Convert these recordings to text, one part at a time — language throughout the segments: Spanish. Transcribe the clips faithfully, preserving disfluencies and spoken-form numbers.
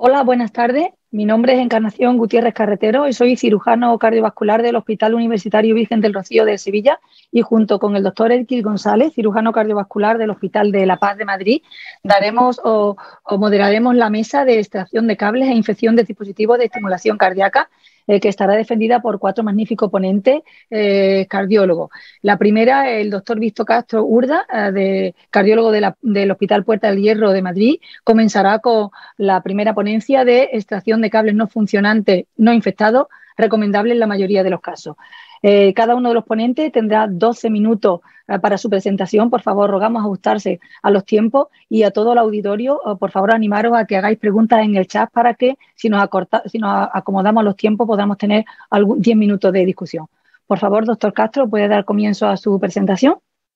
Hola, buenas tardes. Mi nombre es Encarnación Gutiérrez Carretero y soy cirujano cardiovascular del Hospital Universitario Virgen del Rocío de Sevilla y junto con el doctor Elkis González, cirujano cardiovascular del Hospital de La Paz de Madrid, daremos o, o moderaremos la mesa de extracción de cables e infección de dispositivos de estimulación cardíaca eh, que estará defendida por cuatro magníficos ponentes eh, cardiólogos. La primera, el doctor Víctor Castro Urda, eh, de, cardiólogo de la, del Hospital Puerta del Hierro de Madrid, comenzará con la primera ponencia de extracción de cables no funcionantes no infectados, recomendable en la mayoría de los casos. Eh, cada uno de los ponentes tendrá doce minutos eh, para su presentación. Por favor, rogamos ajustarse a los tiempos y a todo el auditorio, eh, por favor, animaros a que hagáis preguntas en el chat para que, si nos, acorta, si nos acomodamos los tiempos, podamos tener algún, diez minutos de discusión. Por favor, doctor Castro, ¿puede dar comienzo a su presentación?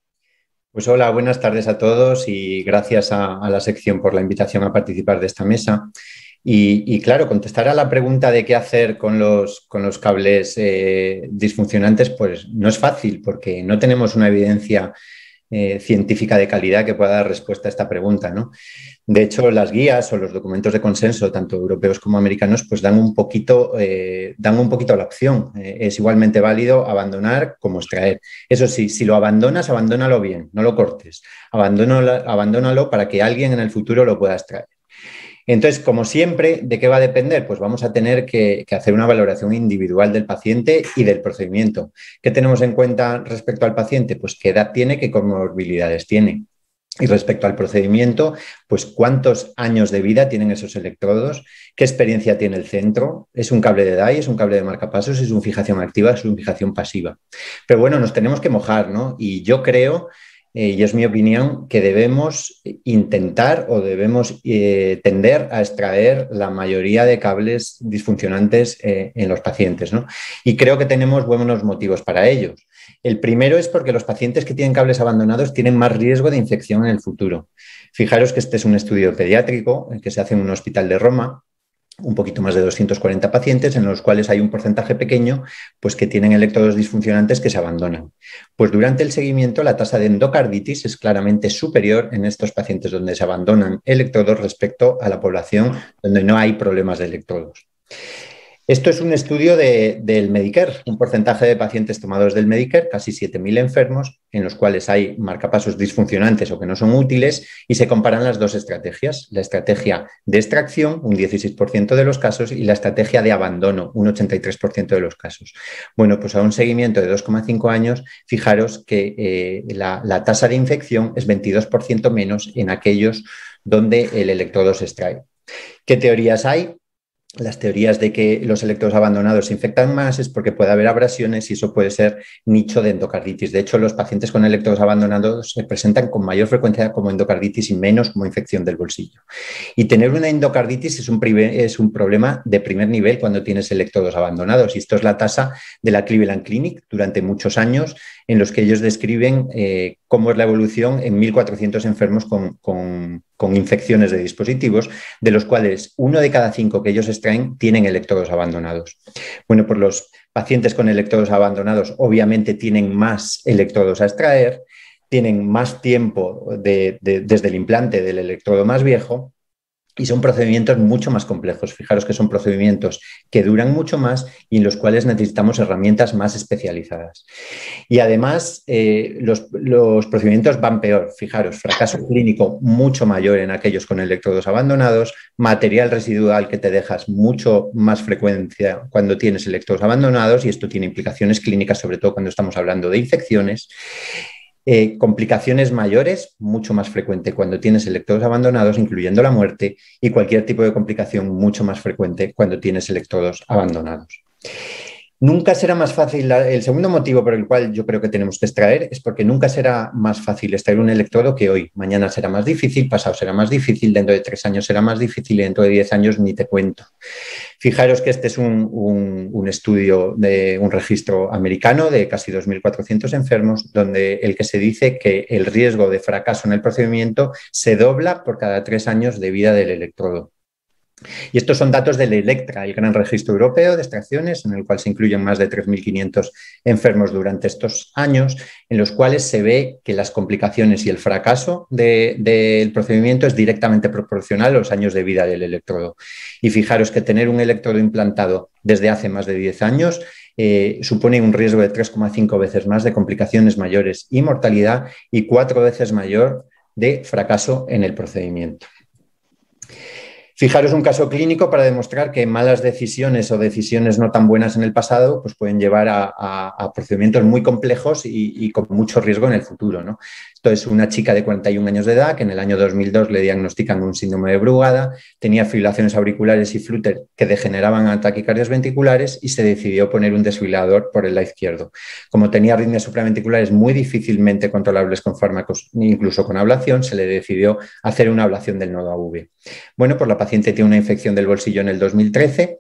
Pues hola, buenas tardes a todos y gracias a, a la sección por la invitación a participar de esta mesa. Y, y claro, contestar a la pregunta de qué hacer con los, con los cables eh, disfuncionantes, pues no es fácil porque no tenemos una evidencia eh, científica de calidad que pueda dar respuesta a esta pregunta, ¿no? De hecho, las guías o los documentos de consenso, tanto europeos como americanos, pues dan un poquito, eh, dan un poquito la opción. Eh, es igualmente válido abandonar como extraer. Eso sí, si lo abandonas, abandónalo bien, no lo cortes. Abandónalo, abandónalo para que alguien en el futuro lo pueda extraer. Entonces, como siempre, ¿de qué va a depender? Pues vamos a tener que, que hacer una valoración individual del paciente y del procedimiento. ¿Qué tenemos en cuenta respecto al paciente? Pues qué edad tiene, qué comorbilidades tiene. Y respecto al procedimiento, pues cuántos años de vida tienen esos electrodos, qué experiencia tiene el centro, es un cable de D A I, es un cable de marcapasos, es una fijación activa, es una fijación pasiva. Pero bueno, nos tenemos que mojar, ¿no? Y yo creo, eh, y es mi opinión, que debemos intentar o debemos eh, tender a extraer la mayoría de cables disfuncionantes eh, en los pacientes, ¿no? Y creo que tenemos buenos motivos para ellos. El primero es porque los pacientes que tienen cables abandonados tienen más riesgo de infección en el futuro. Fijaros que este es un estudio pediátrico que se hace en un hospital de Roma, un poquito más de doscientos cuarenta pacientes, en los cuales hay un porcentaje pequeño pues, que tienen electrodos disfuncionantes que se abandonan. Pues durante el seguimiento la tasa de endocarditis es claramente superior en estos pacientes donde se abandonan electrodos respecto a la población donde no hay problemas de electrodos. Esto es un estudio de, del Medicare, un porcentaje de pacientes tomados del Medicare, casi siete mil enfermos, en los cuales hay marcapasos disfuncionantes o que no son útiles, y se comparan las dos estrategias, la estrategia de extracción, un dieciséis por ciento de los casos, y la estrategia de abandono, un ochenta y tres por ciento de los casos. Bueno, pues a un seguimiento de dos coma cinco años, fijaros que eh, la, la tasa de infección es veintidós por ciento menos en aquellos donde el electrodo se extrae. ¿Qué teorías hay? Las teorías de que los electrodos abandonados se infectan más es porque puede haber abrasiones y eso puede ser nicho de endocarditis. De hecho, los pacientes con electrodos abandonados se presentan con mayor frecuencia como endocarditis y menos como infección del bolsillo. Y tener una endocarditis es un, es un problema de primer nivel cuando tienes electrodos abandonados. Y esto es la tasa de la Cleveland Clinic durante muchos años, en los que ellos describen eh, cómo es la evolución en mil cuatrocientos enfermos con, con, con infecciones de dispositivos, de los cuales uno de cada cinco que ellos extraen tienen electrodos abandonados. Bueno, pues los pacientes con electrodos abandonados obviamente tienen más electrodos a extraer, tienen más tiempo de, de, desde el implante del electrodo más viejo, y son procedimientos mucho más complejos. Fijaros que son procedimientos que duran mucho más y en los cuales necesitamos herramientas más especializadas. Y además, eh, los, los procedimientos van peor. Fijaros, fracaso clínico mucho mayor en aquellos con electrodos abandonados, material residual que te dejas mucho más frecuencia cuando tienes electrodos abandonados, y esto tiene implicaciones clínicas, sobre todo cuando estamos hablando de infecciones. Eh, complicaciones mayores, mucho más frecuente cuando tienes electrodos abandonados, incluyendo la muerte, y cualquier tipo de complicación mucho más frecuente cuando tienes electrodos abandonados. Nunca será más fácil, el segundo motivo por el cual yo creo que tenemos que extraer es porque nunca será más fácil extraer un electrodo que hoy. Mañana será más difícil, pasado será más difícil, dentro de tres años será más difícil y dentro de diez años ni te cuento. Fijaros que este es un, un, un estudio de un registro americano de casi dos mil cuatrocientos enfermos, donde el que se dice que el riesgo de fracaso en el procedimiento se dobla por cada tres años de vida del electrodo. Y estos son datos del Electra, el gran registro europeo de extracciones, en el cual se incluyen más de tres mil quinientos enfermos durante estos años, en los cuales se ve que las complicaciones y el fracaso de, del procedimiento es directamente proporcional a los años de vida del electrodo. Y fijaros que tener un electrodo implantado desde hace más de diez años eh, supone un riesgo de tres coma cinco veces más de complicaciones mayores y mortalidad y cuatro veces mayor de fracaso en el procedimiento. Fijaros un caso clínico para demostrar que malas decisiones o decisiones no tan buenas en el pasado pues pueden llevar a, a, a procedimientos muy complejos y, y con mucho riesgo en el futuro, ¿no? Esto es una chica de cuarenta y un años de edad que en el año dos mil dos le diagnostican un síndrome de Brugada, tenía fibrilaciones auriculares y flúter que degeneraban a taquicardias ventriculares y se decidió poner un desfibrilador por el lado izquierdo. Como tenía arritmias supraventriculares muy difícilmente controlables con fármacos, incluso con ablación, se le decidió hacer una ablación del nodo A V. Bueno, pues la paciente tiene una infección del bolsillo en el dos mil trece,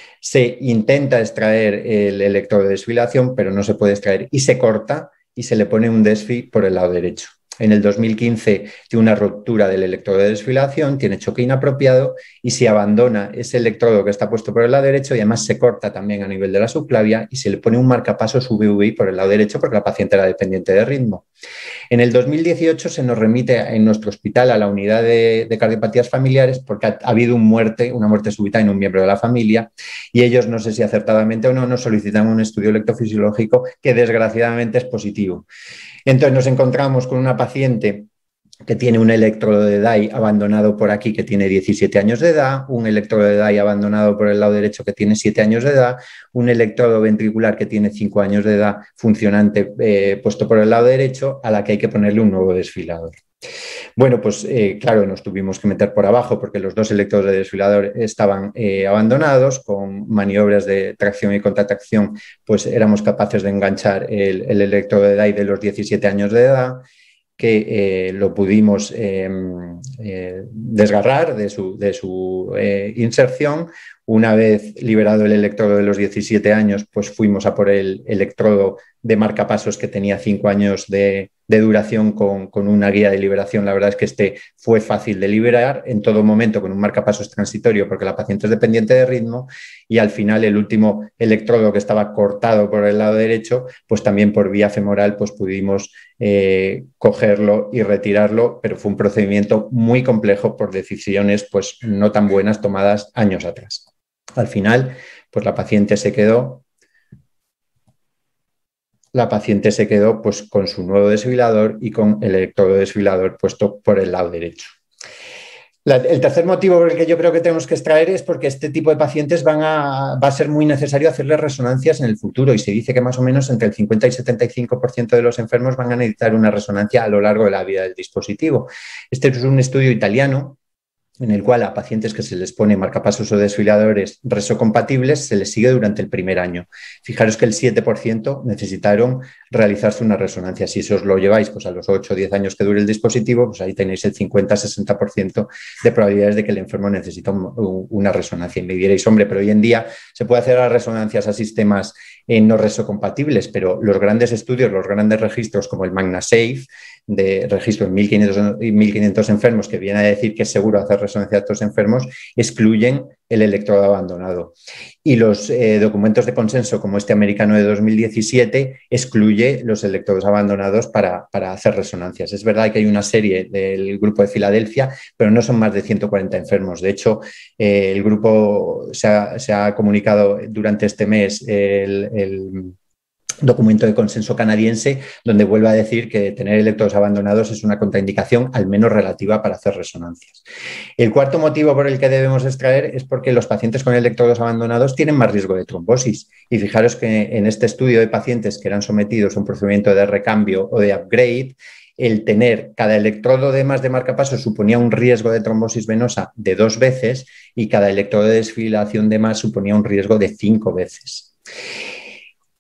se intenta extraer el electrodo de desfibrilación, pero no se puede extraer y se corta y se le pone un desfi por el lado derecho. En el dos mil quince tiene una ruptura del electrodo de desfibrilación, tiene choque inapropiado y se abandona ese electrodo que está puesto por el lado derecho y además se corta también a nivel de la subclavia y se le pone un marcapasos V V I por el lado derecho porque la paciente era dependiente de ritmo. En el dos mil dieciocho se nos remite en nuestro hospital a la unidad de, de cardiopatías familiares porque ha, ha habido un muerte, una muerte súbita en un miembro de la familia y ellos, no sé si acertadamente o no, nos solicitan un estudio electrofisiológico que desgraciadamente es positivo. Entonces nos encontramos con una paciente que tiene un electrodo de D A I abandonado por aquí que tiene diecisiete años de edad, un electrodo de D A I abandonado por el lado derecho que tiene siete años de edad, un electrodo ventricular que tiene cinco años de edad funcionante eh, puesto por el lado derecho a la que hay que ponerle un nuevo desfibrilador. Bueno, pues eh, claro, nos tuvimos que meter por abajo porque los dos electrodos de desfibrilador estaban eh, abandonados, con maniobras de tracción y contratracción, pues éramos capaces de enganchar el, el electrodo de D A I de los diecisiete años de edad, que eh, lo pudimos eh, eh, desgarrar de su, de su eh, inserción. Una vez liberado el electrodo de los diecisiete años, pues fuimos a por el electrodo de marcapasos que tenía cinco años de, de duración con, con una guía de liberación. La verdad es que este fue fácil de liberar en todo momento con un marcapasos transitorio porque la paciente es dependiente de ritmo y al final el último electrodo que estaba cortado por el lado derecho, pues también por vía femoral pues pudimos eh, cogerlo y retirarlo, pero fue un procedimiento muy complejo por decisiones pues no tan buenas tomadas años atrás. Al final, pues la paciente se quedó, la paciente se quedó pues, con su nuevo desfibrilador y con el electrodo desfibrilador puesto por el lado derecho. La, el tercer motivo por el que yo creo que tenemos que extraer es porque este tipo de pacientes van a, va a ser muy necesario hacerles resonancias en el futuro y se dice que más o menos entre el cincuenta y setenta y cinco por ciento de los enfermos van a necesitar una resonancia a lo largo de la vida del dispositivo. Este es un estudio italiano en el cual a pacientes que se les pone marcapasos o desfibriladores resocompatibles se les sigue durante el primer año. Fijaros que el siete por ciento necesitaron realizarse una resonancia. Si eso os lo lleváis pues, a los ocho o diez años que dure el dispositivo, pues ahí tenéis el cincuenta a sesenta por ciento de probabilidades de que el enfermo necesita un, una resonancia. Y me diréis, hombre, pero hoy en día se puede hacer las resonancias a sistemas eh, no resocompatibles, pero los grandes estudios, los grandes registros como el MagnaSafe, de registro en mil quinientos enfermos, que viene a decir que es seguro hacer resonancia a estos enfermos, excluyen el electrodo abandonado. Y los eh, documentos de consenso, como este americano de dos mil diecisiete, excluye los electrodos abandonados para, para hacer resonancias. Es verdad que hay una serie del grupo de Filadelfia, pero no son más de ciento cuarenta enfermos. De hecho, eh, el grupo se ha, se ha comunicado durante este mes el, el documento de consenso canadiense, donde vuelve a decir que tener electrodos abandonados es una contraindicación, al menos relativa, para hacer resonancias. El cuarto motivo por el que debemos extraer es porque los pacientes con electrodos abandonados tienen más riesgo de trombosis. Y fijaros que en este estudio de pacientes que eran sometidos a un procedimiento de recambio o de upgrade, el tener cada electrodo de más de marcapasos suponía un riesgo de trombosis venosa de dos veces y cada electrodo de desfibrilación de más suponía un riesgo de cinco veces.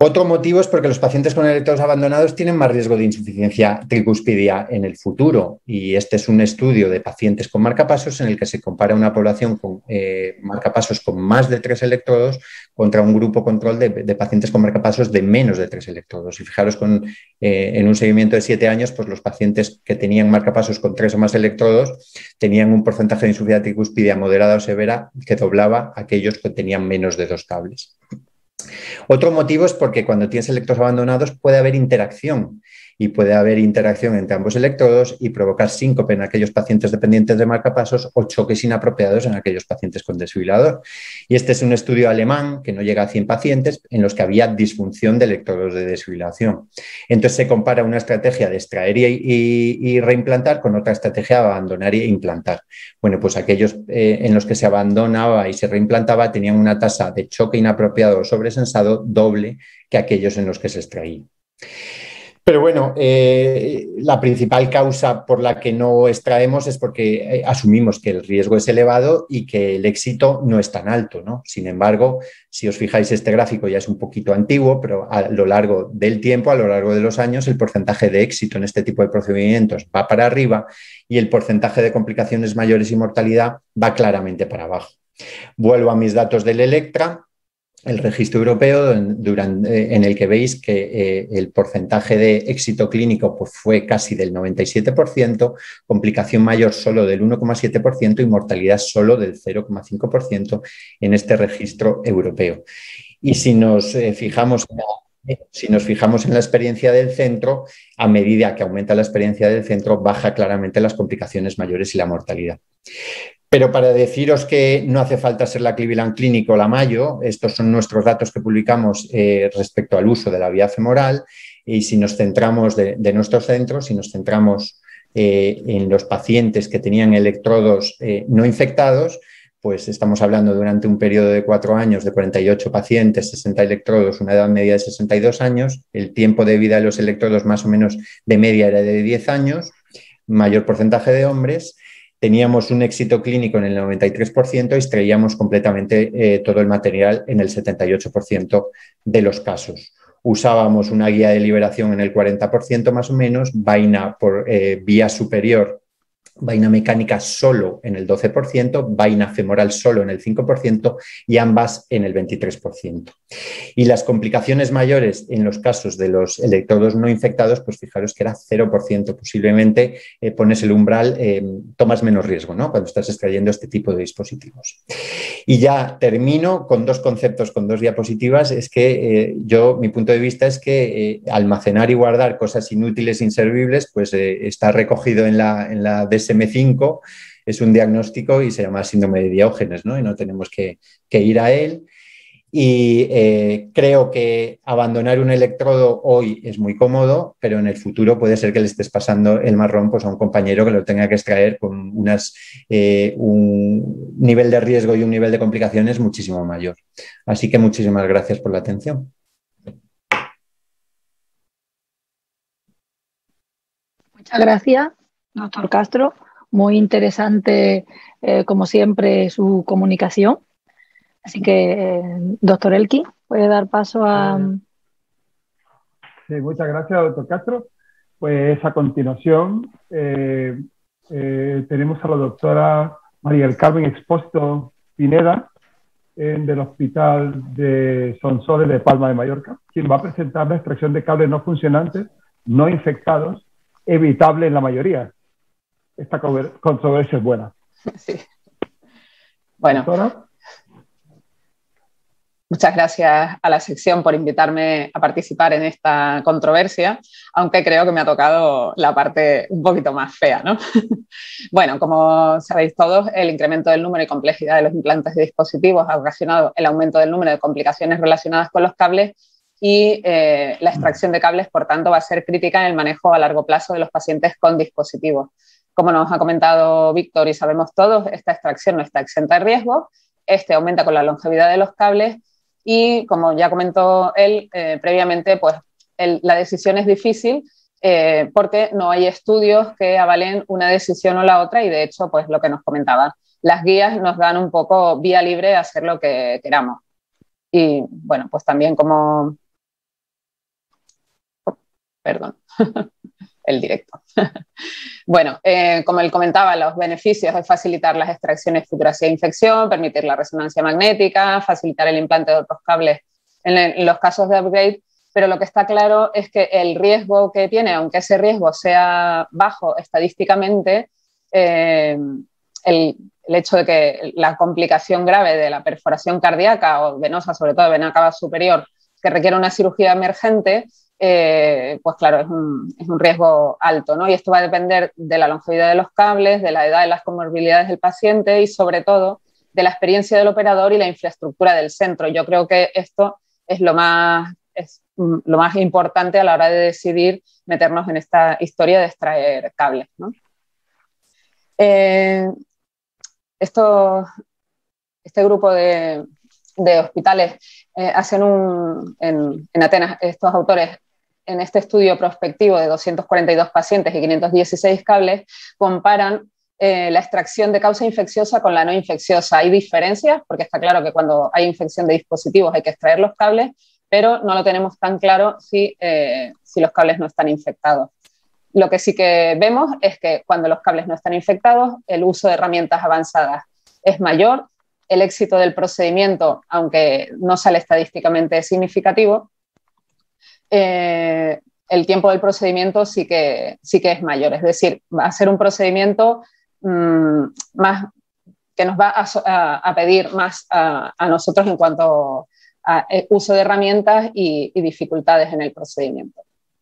Otro motivo es porque los pacientes con electrodos abandonados tienen más riesgo de insuficiencia tricúspide en el futuro, y este es un estudio de pacientes con marcapasos en el que se compara una población con eh, marcapasos con más de tres electrodos contra un grupo control de, de pacientes con marcapasos de menos de tres electrodos. Y fijaros, con, eh, en un seguimiento de siete años, pues los pacientes que tenían marcapasos con tres o más electrodos tenían un porcentaje de insuficiencia tricúspide moderada o severa que doblaba a aquellos que tenían menos de dos cables. Otro motivo es porque cuando tienes electrodos abandonados puede haber interacción y puede haber interacción entre ambos electrodos y provocar síncope en aquellos pacientes dependientes de marcapasos o choques inapropiados en aquellos pacientes con desfibrilador. Y este es un estudio alemán que no llega a cien pacientes en los que había disfunción de electrodos de desfibrilación. Entonces se compara una estrategia de extraer y, y, y reimplantar con otra estrategia de abandonar e implantar. Bueno, pues aquellos eh, en los que se abandonaba y se reimplantaba tenían una tasa de choque inapropiado o sobresensado doble que aquellos en los que se extraía. Pero bueno, eh, la principal causa por la que no extraemos es porque eh, asumimos que el riesgo es elevado y que el éxito no es tan alto, ¿no? Sin embargo, si os fijáis, este gráfico ya es un poquito antiguo, pero a lo largo del tiempo, a lo largo de los años, el porcentaje de éxito en este tipo de procedimientos va para arriba y el porcentaje de complicaciones mayores y mortalidad va claramente para abajo. Vuelvo a mis datos del Electra. El registro europeo, durante, en el que veis que eh, el porcentaje de éxito clínico pues, fue casi del noventa y siete por ciento, complicación mayor solo del uno coma siete por ciento y mortalidad solo del cero coma cinco por ciento en este registro europeo. Y si nos eh, fijamos en la, si nos fijamos en la experiencia del centro, a medida que aumenta la experiencia del centro, baja claramente las complicaciones mayores y la mortalidad. Pero para deciros que no hace falta ser la Cleveland Clinic o la Mayo, estos son nuestros datos que publicamos eh, respecto al uso de la vía femoral, y si nos centramos de, de nuestros centros, si nos centramos eh, en los pacientes que tenían electrodos eh, no infectados, pues estamos hablando durante un periodo de cuatro años de cuarenta y ocho pacientes, sesenta electrodos, una edad media de sesenta y dos años, el tiempo de vida de los electrodos más o menos de media era de diez años, mayor porcentaje de hombres. Teníamos un éxito clínico en el noventa y tres por ciento y extraíamos completamente eh, todo el material en el setenta y ocho por ciento de los casos. Usábamos una guía de liberación en el cuarenta por ciento más o menos, vaina por eh, vía superior, vaina mecánica solo en el doce por ciento, vaina femoral solo en el cinco por ciento y ambas en el veintitrés por ciento. Y las complicaciones mayores en los casos de los electrodos no infectados, pues fijaros que era cero por ciento. Posiblemente eh, pones el umbral, eh, tomas menos riesgo, ¿no?, cuando estás extrayendo este tipo de dispositivos. Y ya termino con dos conceptos, con dos diapositivas. Es que eh, yo, mi punto de vista es que eh, almacenar y guardar cosas inútiles, inservibles, pues eh, está recogido en la, en la D S M cinco, es un diagnóstico y se llama síndrome de Diógenes, ¿no? Y no tenemos que, que ir a él. Y eh, creo que abandonar un electrodo hoy es muy cómodo, pero en el futuro puede ser que le estés pasando el marrón pues, a un compañero que lo tenga que extraer con unas, eh, un nivel de riesgo y un nivel de complicaciones muchísimo mayor. Así que muchísimas gracias por la atención. Muchas gracias, doctor Castro. Muy interesante, eh, como siempre, su comunicación. Así que, eh, doctor Elqui, puede dar paso a... Sí, muchas gracias, doctor Castro. Pues a continuación eh, eh, tenemos a la doctora María del Carmen Expósito Pineda, eh, del Hospital de Sonsoles de Palma de Mallorca, quien va a presentar la extracción de cables no funcionantes, no infectados, evitable en la mayoría. Esta controversia es buena. Sí. Bueno. Doctora. Muchas gracias a la sección por invitarme a participar en esta controversia, aunque creo que me ha tocado la parte un poquito más fea, ¿no? Bueno, como sabéis todos, el incremento del número y complejidad de los implantes de dispositivos ha ocasionado el aumento del número de complicaciones relacionadas con los cables y eh, la extracción de cables, por tanto, va a ser crítica en el manejo a largo plazo de los pacientes con dispositivos. Como nos ha comentado Víctor y sabemos todos, esta extracción no está exenta de riesgo, este aumenta con la longevidad de los cables. Y como ya comentó él eh, previamente, pues el, la decisión es difícil eh, porque no hay estudios que avalen una decisión o la otra y de hecho, pues lo que nos comentaba, las guías nos dan un poco vía libre a hacer lo que queramos. Y bueno, pues también como, perdón, el directo. Bueno, eh, como él comentaba, los beneficios es facilitar las extracciones futuras de infección, permitir la resonancia magnética, facilitar el implante de otros cables en, en los casos de upgrade, pero lo que está claro es que el riesgo que tiene, aunque ese riesgo sea bajo estadísticamente, eh, el, el hecho de que la complicación grave de la perforación cardíaca o venosa, sobre todo vena cava superior, que requiere una cirugía emergente, eh, pues claro, es un, es un riesgo alto, ¿no? Y esto va a depender de la longevidad de los cables, de la edad y las comorbilidades del paciente y sobre todo de la experiencia del operador y la infraestructura del centro. Yo creo que esto es lo más, es lo más importante a la hora de decidir meternos en esta historia de extraer cables, ¿no? Eh, esto, este grupo de, de hospitales eh, hacen un, en, en Atenas, estos autores, en este estudio prospectivo de doscientos cuarenta y dos pacientes y quinientos dieciséis cables, comparan eh, la extracción de causa infecciosa con la no infecciosa. Hay diferencias, porque está claro que cuando hay infección de dispositivos hay que extraer los cables, pero no lo tenemos tan claro si, eh, si los cables no están infectados. Lo que sí que vemos es que cuando los cables no están infectados, el uso de herramientas avanzadas es mayor, el éxito del procedimiento, aunque no sale estadísticamente significativo, eh, el tiempo del procedimiento sí que, sí que es mayor. Es decir, va a ser un procedimiento mmm, más, que nos va a, a, a pedir más a, a nosotros en cuanto a uso de herramientas y, y dificultades en el procedimiento.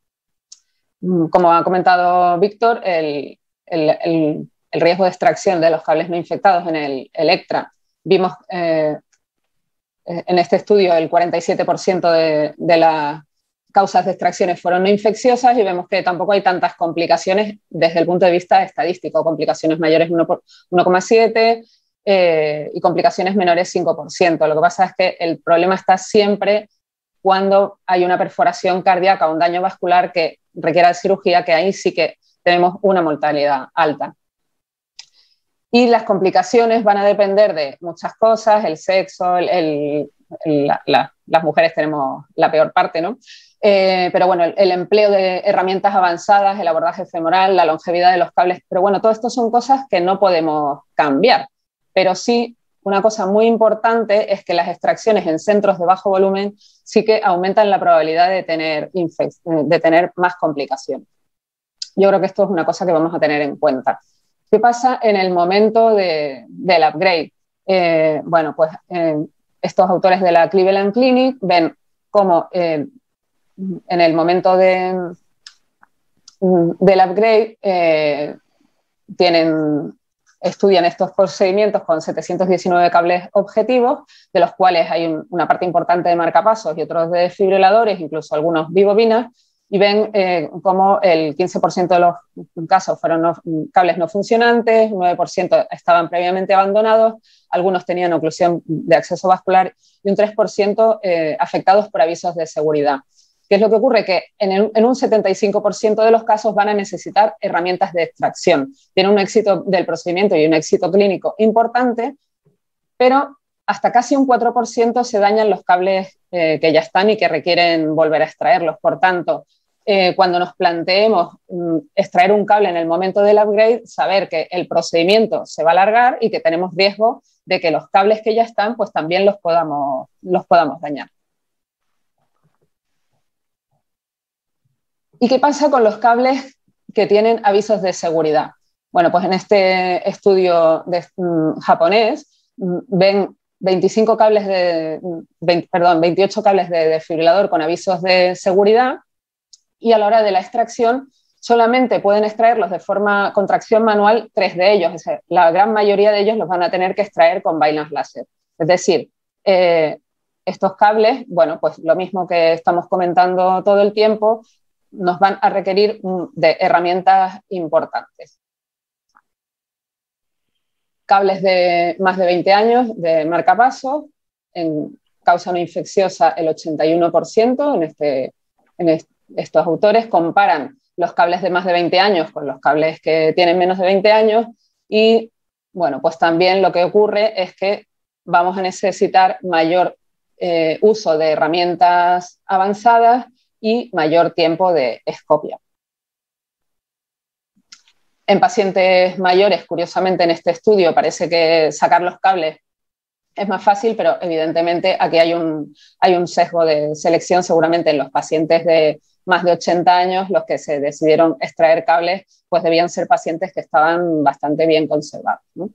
Como ha comentado Víctor, el, el, el, el riesgo de extracción de los cables no infectados en el Electra, vimos eh, en este estudio el cuarenta y siete por ciento de, de las causas de extracciones fueron no infecciosas y vemos que tampoco hay tantas complicaciones desde el punto de vista estadístico, complicaciones mayores uno coma siete eh, y complicaciones menores cinco por ciento. Lo que pasa es que el problema está siempre cuando hay una perforación cardíaca o un daño vascular que requiera cirugía, que ahí sí que tenemos una mortalidad alta. Y las complicaciones van a depender de muchas cosas, el sexo, el, el, el, la, la, las mujeres tenemos la peor parte, ¿no? Eh, pero bueno, el, el empleo de herramientas avanzadas, el abordaje femoral, la longevidad de los cables, pero bueno, todo esto son cosas que no podemos cambiar, pero sí, una cosa muy importante es que las extracciones en centros de bajo volumen sí que aumentan la probabilidad de tener, de tener más complicaciones. Yo creo que esto es una cosa que vamos a tener en cuenta. ¿Qué pasa en el momento de, del upgrade? Eh, bueno, pues eh, estos autores de la Cleveland Clinic ven cómo eh, en el momento de, del upgrade eh, tienen... estudian estos procedimientos con setecientos diecinueve cables objetivos, de los cuales hay un, una parte importante de marcapasos y otros de desfibriladores, incluso algunos bibobinas, y ven eh, cómo el quince por ciento de los casos fueron no, cables no funcionantes, nueve por ciento estaban previamente abandonados, algunos tenían oclusión de acceso vascular y un tres por ciento eh, afectados por avisos de seguridad. ¿Qué es lo que ocurre? Que en, el, en un setenta y cinco por ciento de los casos van a necesitar herramientas de extracción. Tienen un éxito del procedimiento y un éxito clínico importante, pero hasta casi un cuatro por ciento se dañan los cables eh, que ya están y que requieren volver a extraerlos. Por tanto, eh, cuando nos planteemos mm, extraer un cable en el momento del upgrade, saber que el procedimiento se va a alargar y que tenemos riesgo de que los cables que ya están pues también los podamos, los podamos dañar. ¿Y qué pasa con los cables que tienen avisos de seguridad? Bueno, pues en este estudio de, mm, japonés mm, ven veinticinco cables de, veinte, perdón, veintiocho cables de desfibrilador con avisos de seguridad y a la hora de la extracción solamente pueden extraerlos de forma contracción manual tres de ellos. Es decir, la gran mayoría de ellos los van a tener que extraer con vainas láser. Es decir, eh, estos cables, bueno, pues lo mismo que estamos comentando todo el tiempo, nos van a requerir de herramientas importantes. Cables de más de veinte años de marcapasos, en causa no infecciosa el ochenta y uno por ciento, en, este, en est estos autores comparan los cables de más de veinte años con los cables que tienen menos de veinte años y, bueno, pues también lo que ocurre es que vamos a necesitar mayor eh, uso de herramientas avanzadas y mayor tiempo de escopia. En pacientes mayores, curiosamente en este estudio, parece que sacar los cables es más fácil, pero evidentemente aquí hay un, hay un sesgo de selección. Seguramente en los pacientes de más de ochenta años, los que se decidieron extraer cables, pues debían ser pacientes que estaban bastante bien conservados, ¿no?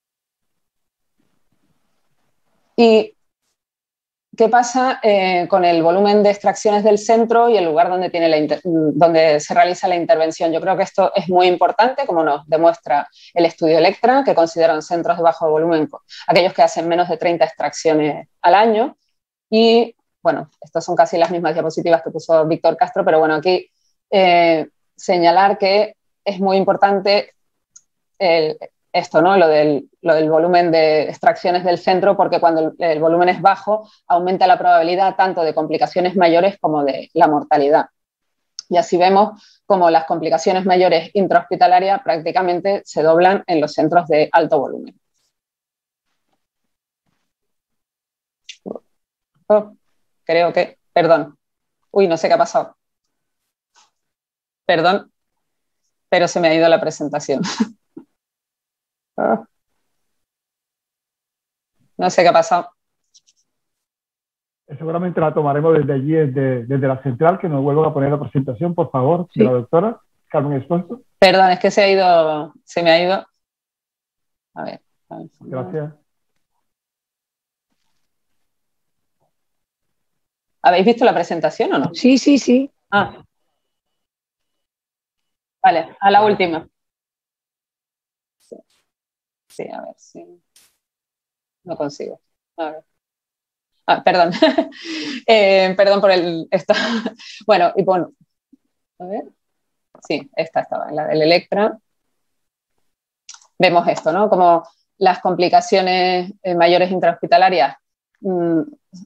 Y ¿qué pasa eh, con el volumen de extracciones del centro y el lugar donde, tiene la donde se realiza la intervención? Yo creo que esto es muy importante, como nos demuestra el estudio Electra, que consideran centros de bajo volumen aquellos que hacen menos de treinta extracciones al año. Y, bueno, estas son casi las mismas diapositivas que puso Víctor Castro, pero bueno, aquí eh, señalar que es muy importante el, esto, ¿no? Lo del, lo del volumen de extracciones del centro, porque cuando el, el volumen es bajo, aumenta la probabilidad tanto de complicaciones mayores como de la mortalidad. Y así vemos como las complicaciones mayores intrahospitalarias prácticamente se doblan en los centros de alto volumen. Oh, creo que, perdón, uy, no sé qué ha pasado. Perdón, pero se me ha ido la presentación. No sé qué ha pasado. Seguramente la tomaremos desde allí, desde, desde la central, que nos vuelvan a poner la presentación, por favor, sí, de la doctora Carmen Exposto. Perdón, es que se ha ido, se me ha ido. A ver. A ver. Gracias. ¿Habéis visto la presentación o no? Sí, sí, sí. Ah. Vale, a la última. Sí, sí, a ver si... No consigo. A ver. Ah, perdón. eh, perdón por el... Esta. Bueno, y bueno. A ver. Sí, esta estaba, en la del Electra. Vemos esto, ¿no? Como las complicaciones eh, mayores intrahospitalarias mmm,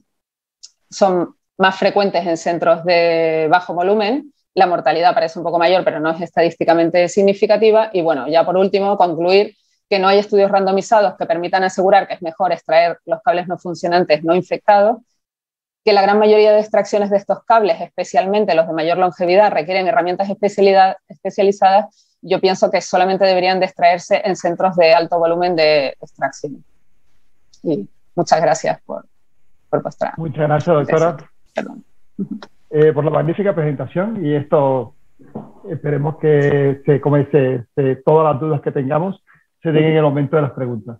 son más frecuentes en centros de bajo volumen. La mortalidad parece un poco mayor, pero no es estadísticamente significativa. Y bueno, ya por último, concluir que no hay estudios randomizados que permitan asegurar que es mejor extraer los cables no funcionantes no infectados, que la gran mayoría de extracciones de estos cables, especialmente los de mayor longevidad, requieren herramientas especializadas. Yo pienso que solamente deberían de extraerse en centros de alto volumen de extracción. Y muchas gracias por, por vuestra... Muchas gracias, doctora, eh, por la magnífica presentación, y esto esperemos que se, como dice, se, todas las dudas que tengamos se den en el momento de las preguntas.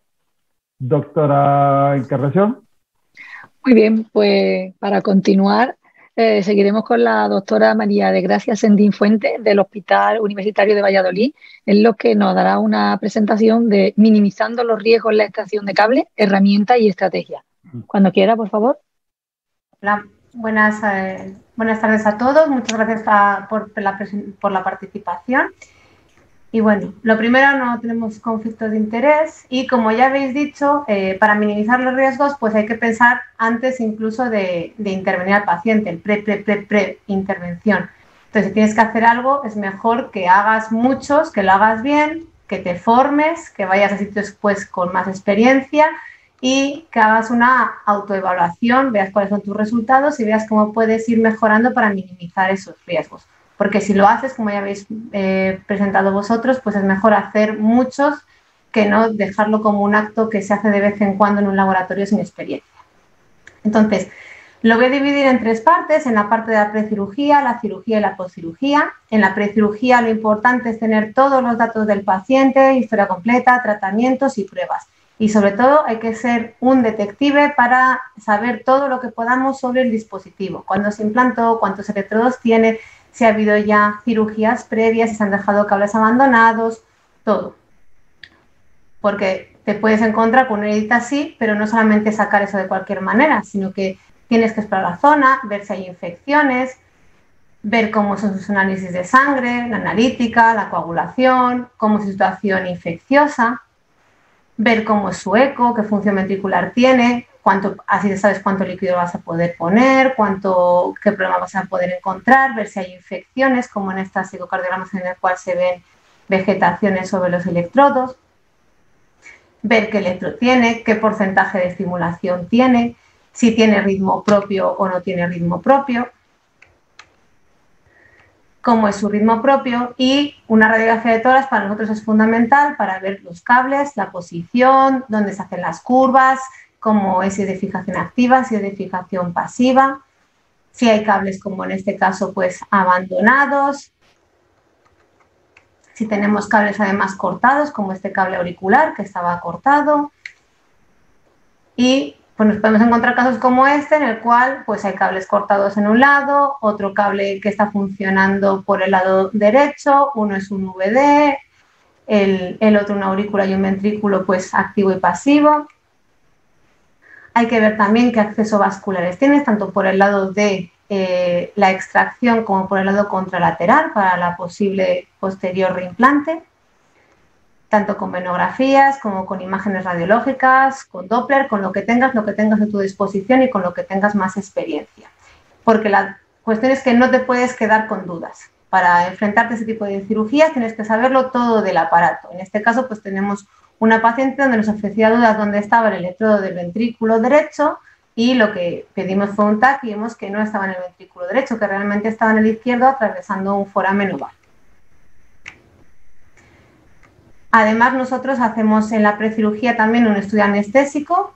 Doctora Encarnación. Muy bien, pues para continuar eh, seguiremos con la doctora María de Gracia Sendín Fuentes del Hospital Universitario de Valladolid, en lo que nos dará una presentación de minimizando los riesgos en la extracción de cables, herramientas y estrategias. Cuando quiera, por favor. Hola, buenas, eh, buenas tardes a todos. Muchas gracias a, por, la, por la participación. Y bueno, lo primero, no tenemos conflictos de interés y, como ya habéis dicho, eh, para minimizar los riesgos, pues hay que pensar antes incluso de, de intervenir al paciente, el pre, pre, pre, pre intervención. Entonces, si tienes que hacer algo, es mejor que hagas muchos, que lo hagas bien, que te formes, que vayas a sitios pues con más experiencia y que hagas una autoevaluación, veas cuáles son tus resultados y veas cómo puedes ir mejorando para minimizar esos riesgos. Porque si lo haces, como ya habéis eh, presentado vosotros, pues es mejor hacer muchos que no dejarlo como un acto que se hace de vez en cuando en un laboratorio sin experiencia. Entonces, lo voy a dividir en tres partes, en la parte de la precirugía, la cirugía y la postcirugía. En la precirugía lo importante es tener todos los datos del paciente, historia completa, tratamientos y pruebas. Y sobre todo hay que ser un detective para saber todo lo que podamos sobre el dispositivo, cuándo se implantó, cuántos electrodos tiene, si ha habido ya cirugías previas, si se han dejado cables abandonados, todo. Porque te puedes encontrar con una herida así, pero no solamente sacar eso de cualquier manera, sino que tienes que explorar la zona, ver si hay infecciones, ver cómo son sus análisis de sangre, la analítica, la coagulación, cómo es su situación infecciosa, ver cómo es su eco, qué función ventricular tiene, cuánto, así sabes cuánto líquido vas a poder poner, cuánto, qué problema vas a poder encontrar, ver si hay infecciones, como en estas ecocardiogramas en el cual se ven vegetaciones sobre los electrodos, ver qué electro tiene, qué porcentaje de estimulación tiene, si tiene ritmo propio o no tiene ritmo propio. cómo es su ritmo propio, y una radiografía de tórax para nosotros es fundamental para ver los cables, la posición, dónde se hacen las curvas, cómo es si es de fijación activa, si es de fijación pasiva, si hay cables como en este caso pues abandonados, si tenemos cables además cortados como este cable auricular que estaba cortado, y pues nos podemos encontrar casos como este en el cual pues hay cables cortados en un lado, otro cable que está funcionando por el lado derecho, uno es un V D, el, el otro una aurícula y un ventrículo pues activo y pasivo. Hay que ver también qué acceso vasculares tienes, tanto por el lado de eh, la extracción como por el lado contralateral para la posible posterior reimplante, tanto con venografías como con imágenes radiológicas, con Doppler, con lo que tengas, lo que tengas a tu disposición y con lo que tengas más experiencia. Porque la cuestión es que no te puedes quedar con dudas. Para enfrentarte a ese tipo de cirugías tienes que saberlo todo del aparato. En este caso, pues tenemos una paciente donde nos ofrecía dudas dónde estaba el electrodo del ventrículo derecho, y lo que pedimos fue un T A C y vimos que no estaba en el ventrículo derecho, que realmente estaba en el izquierdo atravesando un foramen oval. Además, nosotros hacemos en la precirugía también un estudio anestésico,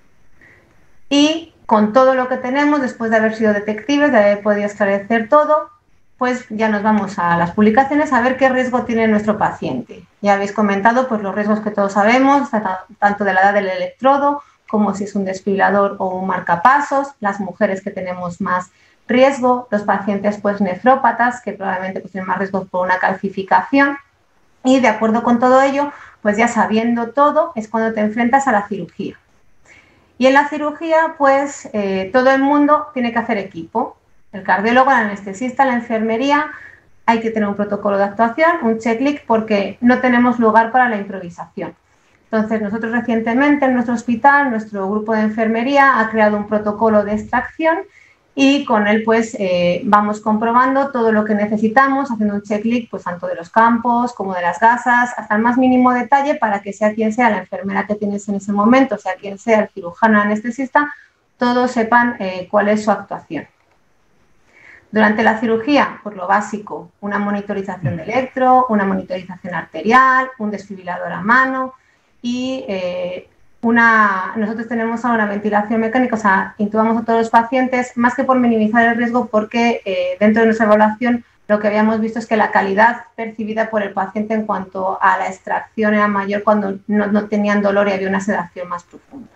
y con todo lo que tenemos, después de haber sido detectives, de haber podido esclarecer todo, pues ya nos vamos a las publicaciones a ver qué riesgo tiene nuestro paciente. Ya habéis comentado pues, los riesgos que todos sabemos, tanto de la edad del electrodo, como si es un desfibrilador o un marcapasos, las mujeres que tenemos más riesgo, los pacientes pues, nefrópatas, que probablemente pues, tienen más riesgo por una calcificación. Y de acuerdo con todo ello, pues ya sabiendo todo, es cuando te enfrentas a la cirugía. Y en la cirugía, pues eh, todo el mundo tiene que hacer equipo. El cardiólogo, el anestesista, la enfermería, hay que tener un protocolo de actuación, un checklist, porque no tenemos lugar para la improvisación. Entonces, nosotros recientemente en nuestro hospital, nuestro grupo de enfermería ha creado un protocolo de extracción, y con él pues eh, vamos comprobando todo lo que necesitamos, haciendo un checklist pues tanto de los campos como de las gasas, hasta el más mínimo detalle, para que sea quien sea la enfermera que tienes en ese momento, sea quien sea el cirujano anestesista, todos sepan eh, cuál es su actuación. Durante la cirugía, pues lo básico, una monitorización de electro, una monitorización arterial, un desfibrilador a mano y eh, una, nosotros tenemos ahora ventilación mecánica, o sea, intubamos a todos los pacientes, más que por minimizar el riesgo, porque eh, dentro de nuestra evaluación lo que habíamos visto es que la calidad percibida por el paciente en cuanto a la extracción era mayor cuando no, no tenían dolor y había una sedación más profunda.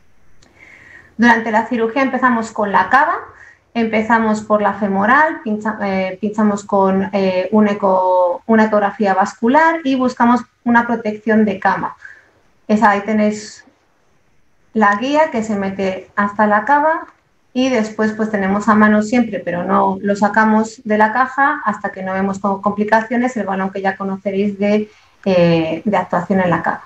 Durante la cirugía empezamos con la cava. Empezamos por la femoral, pincha, eh, pinchamos con eh, un eco, una ecografía vascular y buscamos una protección de cama. Esa, ahí tenéis la guía que se mete hasta la cava, y después pues tenemos a mano siempre, pero no lo sacamos de la caja hasta que no vemos como complicaciones, el balón que ya conoceréis de, eh, de actuación en la cava.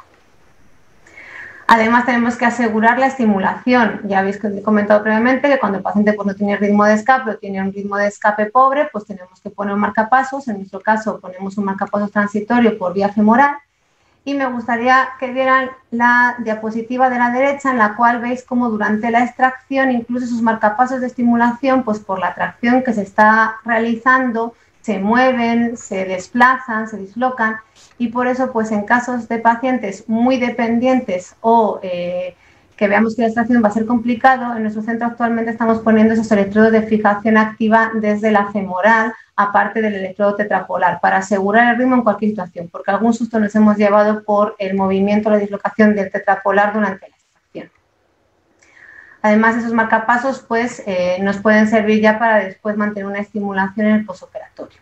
Además, tenemos que asegurar la estimulación. Ya habéis comentado previamente que cuando el paciente pues, no tiene ritmo de escape o tiene un ritmo de escape pobre, pues tenemos que poner un marcapasos. En nuestro caso, ponemos un marcapasos transitorio por vía femoral. Y me gustaría que vieran la diapositiva de la derecha, en la cual veis cómo durante la extracción, incluso esos marcapasos de estimulación, pues por la tracción que se está realizando, se mueven, se desplazan, se dislocan, y por eso pues en casos de pacientes muy dependientes o eh, que veamos que la extracción va a ser complicado, en nuestro centro actualmente estamos poniendo esos electrodos de fijación activa desde la femoral, aparte del electrodo tetrapolar, para asegurar el ritmo en cualquier situación, porque algún susto nos hemos llevado por el movimiento o la dislocación del tetrapolar durante la extracción. Además, esos marcapasos pues, eh, nos pueden servir ya para después mantener una estimulación en el posoperatorio.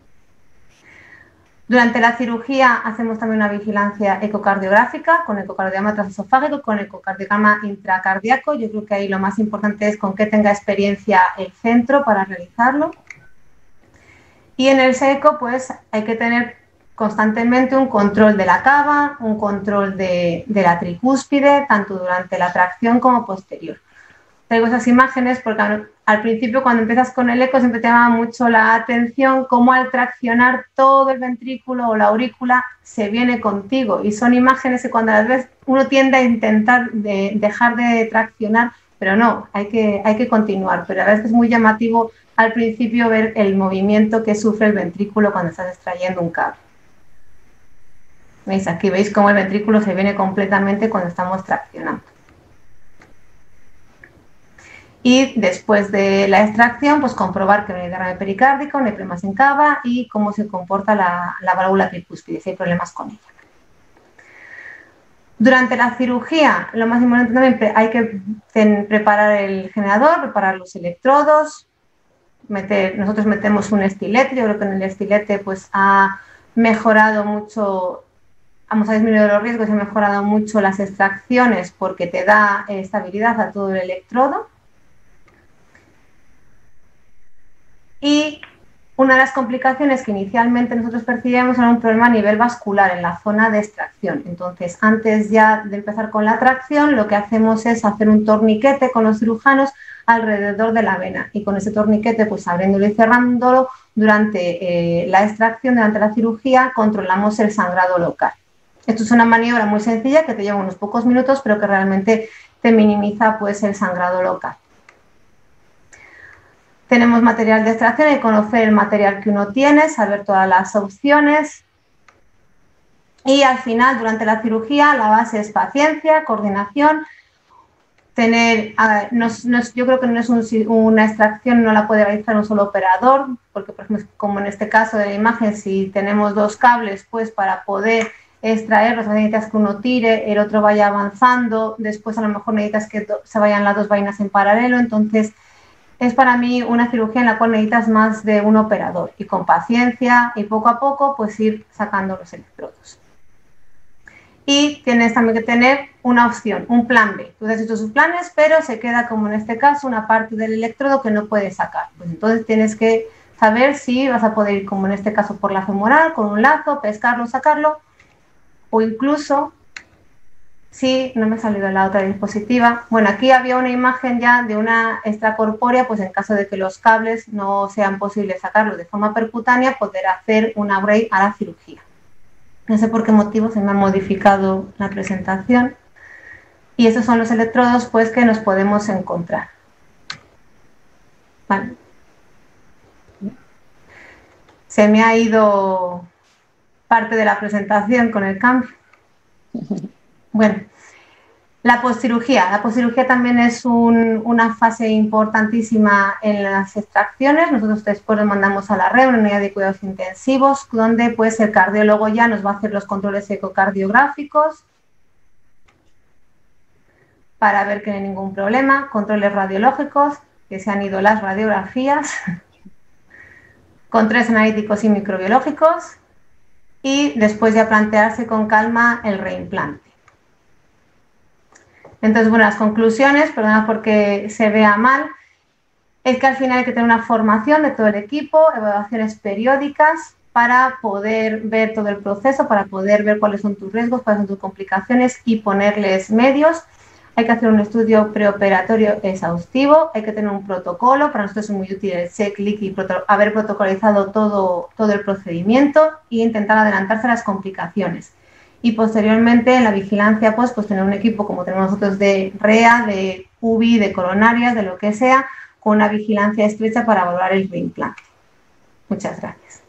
Durante la cirugía hacemos también una vigilancia ecocardiográfica con ecocardiograma transesofágico, con ecocardiograma intracardíaco. Yo creo que ahí lo más importante es con que tenga experiencia el centro para realizarlo. Y en el seco pues hay que tener constantemente un control de la cava, un control de, de la tricúspide, tanto durante la tracción como posterior. Traigo esas imágenes porque al, al principio, cuando empiezas con el eco, siempre te llama mucho la atención cómo al traccionar todo el ventrículo o la aurícula se viene contigo, y son imágenes que cuando las ves uno tiende a intentar de, dejar de traccionar, pero no, hay que, hay que continuar. Pero a veces es muy llamativo al principio ver el movimiento que sufre el ventrículo cuando estás extrayendo un cable. ¿Veis? Aquí veis cómo el ventrículo se viene completamente cuando estamos traccionando. Y después de la extracción, pues comprobar que no hay derrame pericárdico, no hay problemas en cava y cómo se comporta la, la válvula tricúspide, si hay problemas con ella. Durante la cirugía, lo más importante también, hay que preparar el generador, preparar los electrodos, meter, nosotros metemos un estilete, yo creo que en el estilete pues ha mejorado mucho, vamos a disminuir los riesgos, ha mejorado mucho las extracciones porque te da estabilidad a todo el electrodo. Y una de las complicaciones que inicialmente nosotros percibíamos era un problema a nivel vascular en la zona de extracción. Entonces, antes ya de empezar con la tracción, lo que hacemos es hacer un torniquete con los cirujanos alrededor de la vena. Y con ese torniquete, pues abriéndolo y cerrándolo, durante eh, la extracción, durante la cirugía, controlamos el sangrado local. Esto es una maniobra muy sencilla que te lleva unos pocos minutos, pero que realmente te minimiza pues, el sangrado local. Tenemos material de extracción, hay que conocer el material que uno tiene, saber todas las opciones. Y al final, durante la cirugía, la base es paciencia, coordinación. Tener, uh, no, no, yo creo que no es un, una extracción, no la puede realizar un solo operador, porque, por ejemplo, como en este caso de la imagen, si tenemos dos cables, pues para poder extraerlos necesitas que uno tire, el otro vaya avanzando, después a lo mejor necesitas que se vayan las dos vainas en paralelo, entonces es para mí una cirugía en la cual necesitas más de un operador y con paciencia y poco a poco pues ir sacando los electrodos. Y tienes también que tener una opción, un plan B. Tú has hecho sus planes, pero se queda como en este caso una parte del electrodo que no puedes sacar. Pues entonces tienes que saber si vas a poder ir como en este caso por la femoral, con un lazo, pescarlo, sacarlo o incluso... Sí, no me ha salido la otra diapositiva. Bueno, aquí había una imagen ya de una extracorpórea, pues en caso de que los cables no sean posibles sacarlos de forma percutánea, poder hacer un upgrade a la cirugía. No sé por qué motivo se me ha modificado la presentación. Y esos son los electrodos pues, que nos podemos encontrar. Vale. Se me ha ido parte de la presentación con el cambio. Bueno, la postcirugía. La postcirugía también es un, una fase importantísima en las extracciones. Nosotros después nos mandamos a la red, una unidad de cuidados intensivos, donde pues, el cardiólogo ya nos va a hacer los controles ecocardiográficos para ver que no hay ningún problema, controles radiológicos, que se han ido las radiografías, controles analíticos y microbiológicos y después ya plantearse con calma el reimplante. Entonces, bueno, las conclusiones, perdona porque se vea mal, es que al final hay que tener una formación de todo el equipo, evaluaciones periódicas para poder ver todo el proceso, para poder ver cuáles son tus riesgos, cuáles son tus complicaciones y ponerles medios. Hay que hacer un estudio preoperatorio exhaustivo, hay que tener un protocolo, para nosotros es muy útil el checklist y proto haber protocolizado todo, todo el procedimiento e intentar adelantarse a las complicaciones. Y posteriormente en la vigilancia, pues, pues tener un equipo como tenemos nosotros de R E A, de U B I, de coronarias, de lo que sea, con una vigilancia estrecha para evaluar el reimplante. Muchas gracias.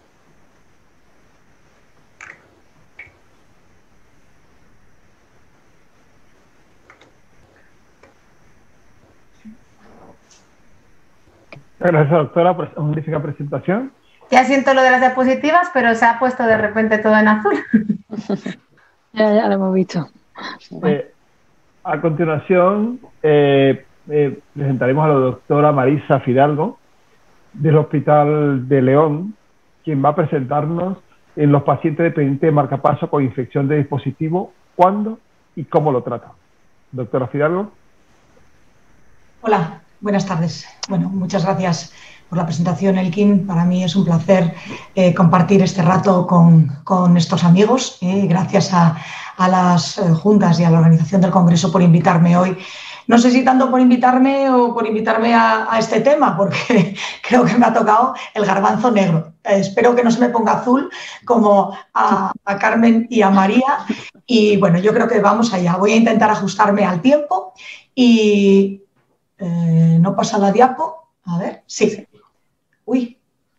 Gracias, doctora, por esta magnífica presentación. Ya siento lo de las diapositivas, pero se ha puesto de repente todo en azul. Ya, ya lo hemos visto. Bueno. Eh, a continuación, eh, eh, presentaremos a la doctora Marisa Fidalgo, del Hospital de León, quien va a presentarnos en los pacientes dependientes de marcapaso con infección de dispositivo, cuándo y cómo lo trata. Doctora Fidalgo. Hola, buenas tardes. Bueno, muchas gracias por la presentación, Elkin. Para mí es un placer eh, compartir este rato con, con estos amigos. Eh, gracias a, a las eh, juntas y a la organización del Congreso por invitarme hoy. No sé si tanto por invitarme o por invitarme a, a este tema, porque creo que me ha tocado el garbanzo negro. Eh, espero que no se me ponga azul como a, a Carmen y a María. Y bueno, yo creo que vamos allá. Voy a intentar ajustarme al tiempo y eh, no pasa la diapo. A ver, sí. Uy,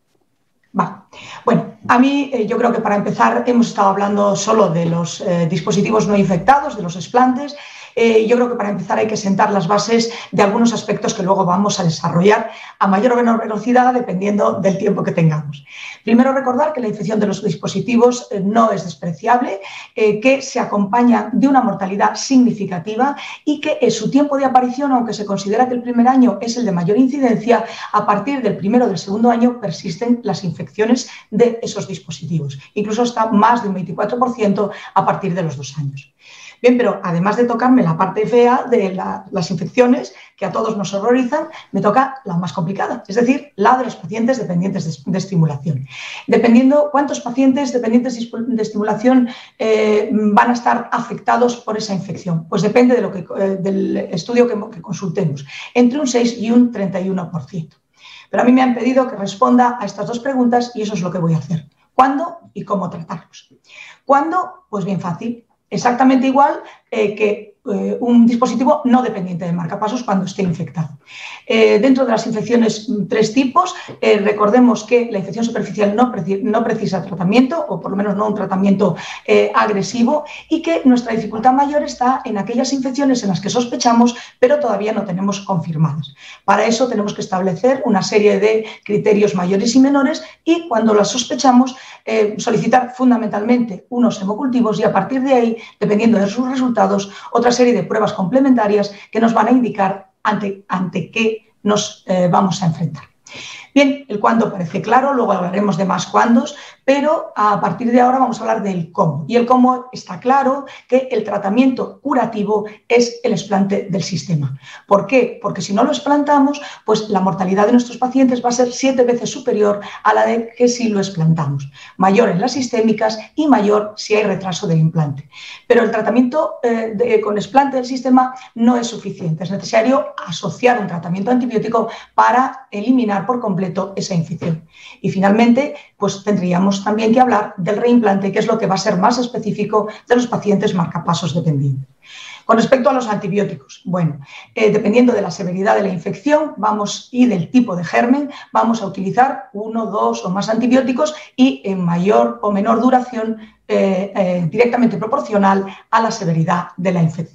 va. Bueno, a mí eh, yo creo que para empezar hemos estado hablando solo de los eh, dispositivos no infectados, de los explantes. Eh, yo creo que para empezar hay que sentar las bases de algunos aspectos que luego vamos a desarrollar a mayor o menor velocidad dependiendo del tiempo que tengamos. Primero, recordar que la infección de los dispositivos eh, no es despreciable, eh, que se acompaña de una mortalidad significativa y que en su tiempo de aparición, aunque se considera que el primer año es el de mayor incidencia, a partir del primero o del segundo año persisten las infecciones de esos dispositivos. Incluso está más de un veinticuatro por ciento a partir de los dos años. Bien, pero además de tocarme la parte fea de la, las infecciones, que a todos nos horrorizan, me toca la más complicada, es decir, la de los pacientes dependientes de, de estimulación. Dependiendo cuántos pacientes dependientes de estimulación eh, van a estar afectados por esa infección, pues depende de lo que, eh, del estudio que, que consultemos, entre un seis y un treinta y uno por ciento. Pero a mí me han pedido que responda a estas dos preguntas y eso es lo que voy a hacer. ¿Cuándo y cómo tratarlos? ¿Cuándo? Pues bien fácil. Exactamente igual eh, que eh, un dispositivo no dependiente de marcapasos cuando esté infectado. Eh, dentro de las infecciones, tres tipos. Eh, recordemos que la infección superficial no, preci no precisa tratamiento, o por lo menos no un tratamiento eh, agresivo, y que nuestra dificultad mayor está en aquellas infecciones en las que sospechamos, pero todavía no tenemos confirmadas. Para eso tenemos que establecer una serie de criterios mayores y menores y cuando las sospechamos, eh, solicitar fundamentalmente unos hemocultivos y a partir de ahí, dependiendo de sus resultados, otra serie de pruebas complementarias que nos van a indicar ante, ante qué nos eh, vamos a enfrentar. Bien, el cuándo parece claro, luego hablaremos de más cuándos, pero a partir de ahora vamos a hablar del cómo. Y el cómo está claro que el tratamiento curativo es el explante del sistema. ¿Por qué? Porque si no lo explantamos, pues la mortalidad de nuestros pacientes va a ser siete veces superior a la de que si lo explantamos. Mayor en las sistémicas y mayor si hay retraso del implante. Pero el tratamiento eh, de, con explante del sistema no es suficiente. Es necesario asociar un tratamiento antibiótico para eliminar por completo esa infección. Y finalmente, pues tendríamos también que hablar del reimplante, que es lo que va a ser más específico de los pacientes marcapasos dependientes. Con respecto a los antibióticos, bueno, eh, dependiendo de la severidad de la infección vamos, y del tipo de germen, vamos a utilizar uno, dos o más antibióticos y en mayor o menor duración eh, eh, directamente proporcional a la severidad de la infección.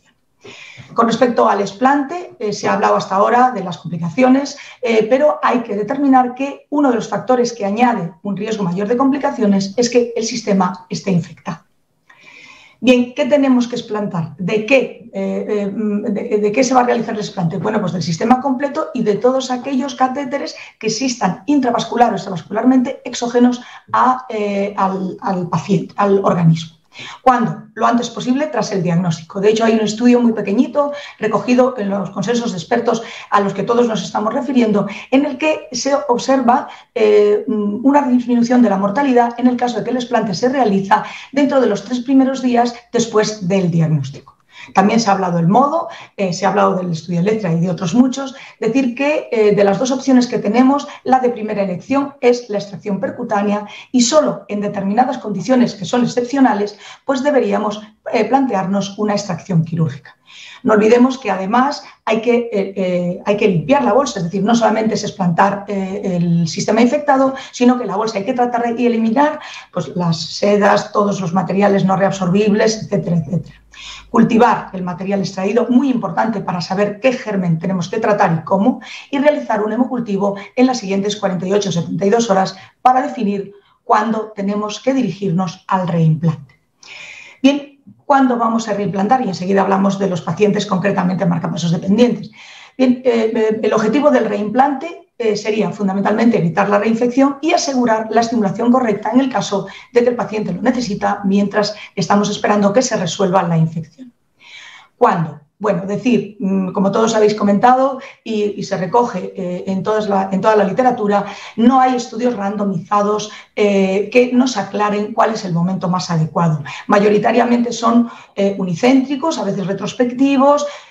Con respecto al explante, eh, se ha hablado hasta ahora de las complicaciones, eh, pero hay que determinar que uno de los factores que añade un riesgo mayor de complicaciones es que el sistema esté infectado. Bien, ¿qué tenemos que explantar? ¿De qué, eh, de, de qué se va a realizar el explante? Bueno, pues del sistema completo y de todos aquellos catéteres que existan intravascular o extravascularmente exógenos a, eh, al, al paciente, al organismo. ¿Cuándo? Lo antes posible tras el diagnóstico. De hecho, hay un estudio muy pequeñito recogido en los consensos de expertos a los que todos nos estamos refiriendo, en el que se observa eh, una disminución de la mortalidad en el caso de que el explante se realiza dentro de los tres primeros días después del diagnóstico. También se ha hablado del modo, eh, se ha hablado del estudio Electra y de otros muchos. Decir que eh, de las dos opciones que tenemos, la de primera elección es la extracción percutánea y solo en determinadas condiciones que son excepcionales, pues deberíamos eh, plantearnos una extracción quirúrgica. No olvidemos que además hay que, eh, eh, hay que limpiar la bolsa, es decir, no solamente es explantar eh, el sistema infectado, sino que la bolsa hay que tratar y eliminar pues, las sedas, todos los materiales no reabsorbibles, etcétera, etcétera. Cultivar el material extraído, muy importante para saber qué germen tenemos que tratar y cómo, y realizar un hemocultivo en las siguientes cuarenta y ocho a setenta y dos horas para definir cuándo tenemos que dirigirnos al reimplante. Bien, ¿cuándo vamos a reimplantar? Y enseguida hablamos de los pacientes concretamente marcapasos dependientes. Bien, eh, el objetivo del reimplante eh, sería fundamentalmente evitar la reinfección y asegurar la estimulación correcta en el caso de que el paciente lo necesita mientras estamos esperando que se resuelva la infección. ¿Cuándo? Bueno, decir, como todos habéis comentado y, y se recoge eh, en, todas la, en toda la literatura, no hay estudios randomizados eh, que nos aclaren cuál es el momento más adecuado. Mayoritariamente son eh, unicéntricos, a veces retrospectivos,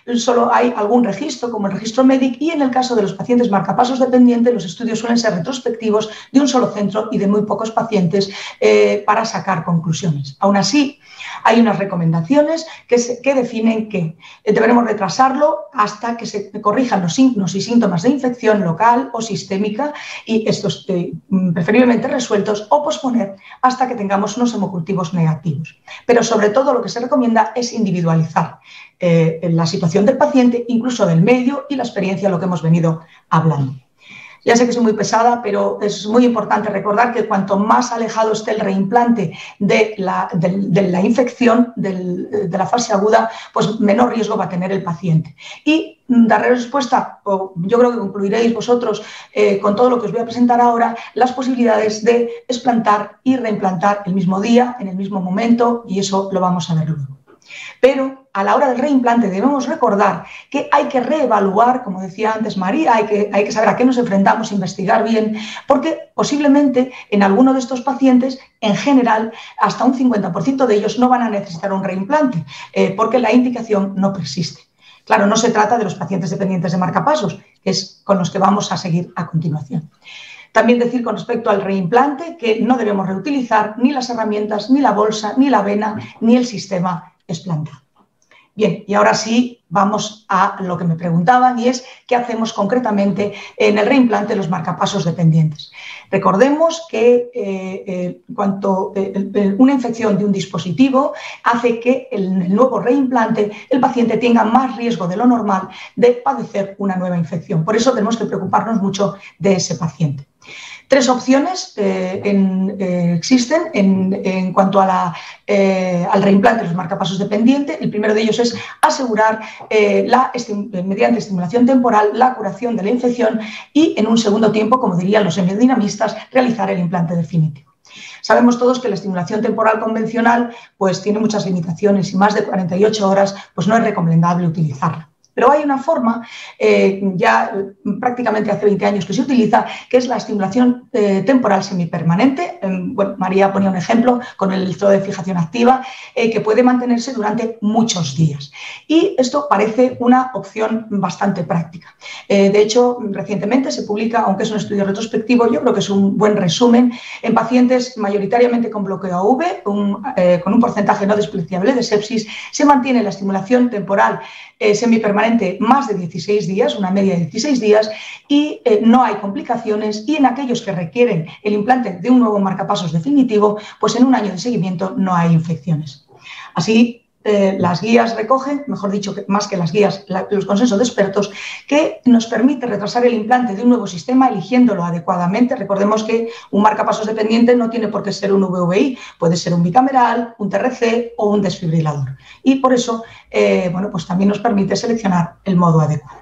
solo hay algún registro, como el registro médico, y en el caso de los pacientes marcapasos dependientes, los estudios suelen ser retrospectivos de un solo centro y de muy pocos pacientes eh, para sacar conclusiones. Aún así, hay unas recomendaciones que, se, que definen que deberemos retrasarlo hasta que se corrijan los signos y síntomas de infección local o sistémica, y estos eh, preferiblemente resueltos, o posponer hasta que tengamos unos hemocultivos negativos. Pero sobre todo lo que se recomienda es individualizar eh, la situación del paciente, incluso del medio y la experiencia, lo que hemos venido hablando. Ya sé que soy muy pesada, pero es muy importante recordar que cuanto más alejado esté el reimplante de la, de, de la infección, del, de la fase aguda, pues menor riesgo va a tener el paciente. Y daré respuesta, o yo creo que concluiréis vosotros eh, con todo lo que os voy a presentar ahora, las posibilidades de explantar y reimplantar el mismo día, en el mismo momento, y eso lo vamos a ver luego. Pero a la hora del reimplante debemos recordar que hay que reevaluar, como decía antes María, hay que, hay que saber a qué nos enfrentamos, investigar bien, porque posiblemente en alguno de estos pacientes, en general, hasta un cincuenta por ciento de ellos no van a necesitar un reimplante, eh, porque la indicación no persiste. Claro, no se trata de los pacientes dependientes de marcapasos, que es con los que vamos a seguir a continuación. También decir con respecto al reimplante que no debemos reutilizar ni las herramientas, ni la bolsa, ni la vena, ni el sistema explantado. Bien, y ahora sí vamos a lo que me preguntaban, y es qué hacemos concretamente en el reimplante de los marcapasos dependientes. Recordemos que eh, eh, cuanto eh, una infección de un dispositivo hace que en el nuevo reimplante el paciente tenga más riesgo de lo normal de padecer una nueva infección. Por eso tenemos que preocuparnos mucho de ese paciente. Tres opciones eh, en, eh, existen en, en cuanto a la, eh, al reimplante de los marcapasos dependientes. El primero de ellos es asegurar eh, la estim mediante estimulación temporal la curación de la infección y, en un segundo tiempo, como dirían los hemodinamistas, realizar el implante definitivo. Sabemos todos que la estimulación temporal convencional pues, tiene muchas limitaciones y más de cuarenta y ocho horas pues, no es recomendable utilizarla. Pero hay una forma, eh, ya prácticamente hace veinte años que se utiliza, que es la estimulación eh, temporal semipermanente. Eh, bueno, María ponía un ejemplo con el electrodo de fijación activa, eh, que puede mantenerse durante muchos días. Y esto parece una opción bastante práctica. Eh, de hecho, recientemente se publica, aunque es un estudio retrospectivo, yo creo que es un buen resumen, en pacientes mayoritariamente con bloqueo A V, un, eh, con un porcentaje no despreciable de sepsis, se mantiene la estimulación temporal eh, semipermanente más de dieciséis días, una media de dieciséis días, y eh, no hay complicaciones, y en aquellos que requieren el implante de un nuevo marcapasos definitivo, pues en un año de seguimiento no hay infecciones. Así, eh, las guías recogen, mejor dicho, que, más que las guías, la, los consensos de expertos, que nos permite retrasar el implante de un nuevo sistema eligiéndolo adecuadamente. Recordemos que un marcapasos dependiente no tiene por qué ser un V V I, puede ser un bicameral, un T R C o un desfibrilador. Y por eso, eh, bueno, pues también nos permite seleccionar el modo adecuado.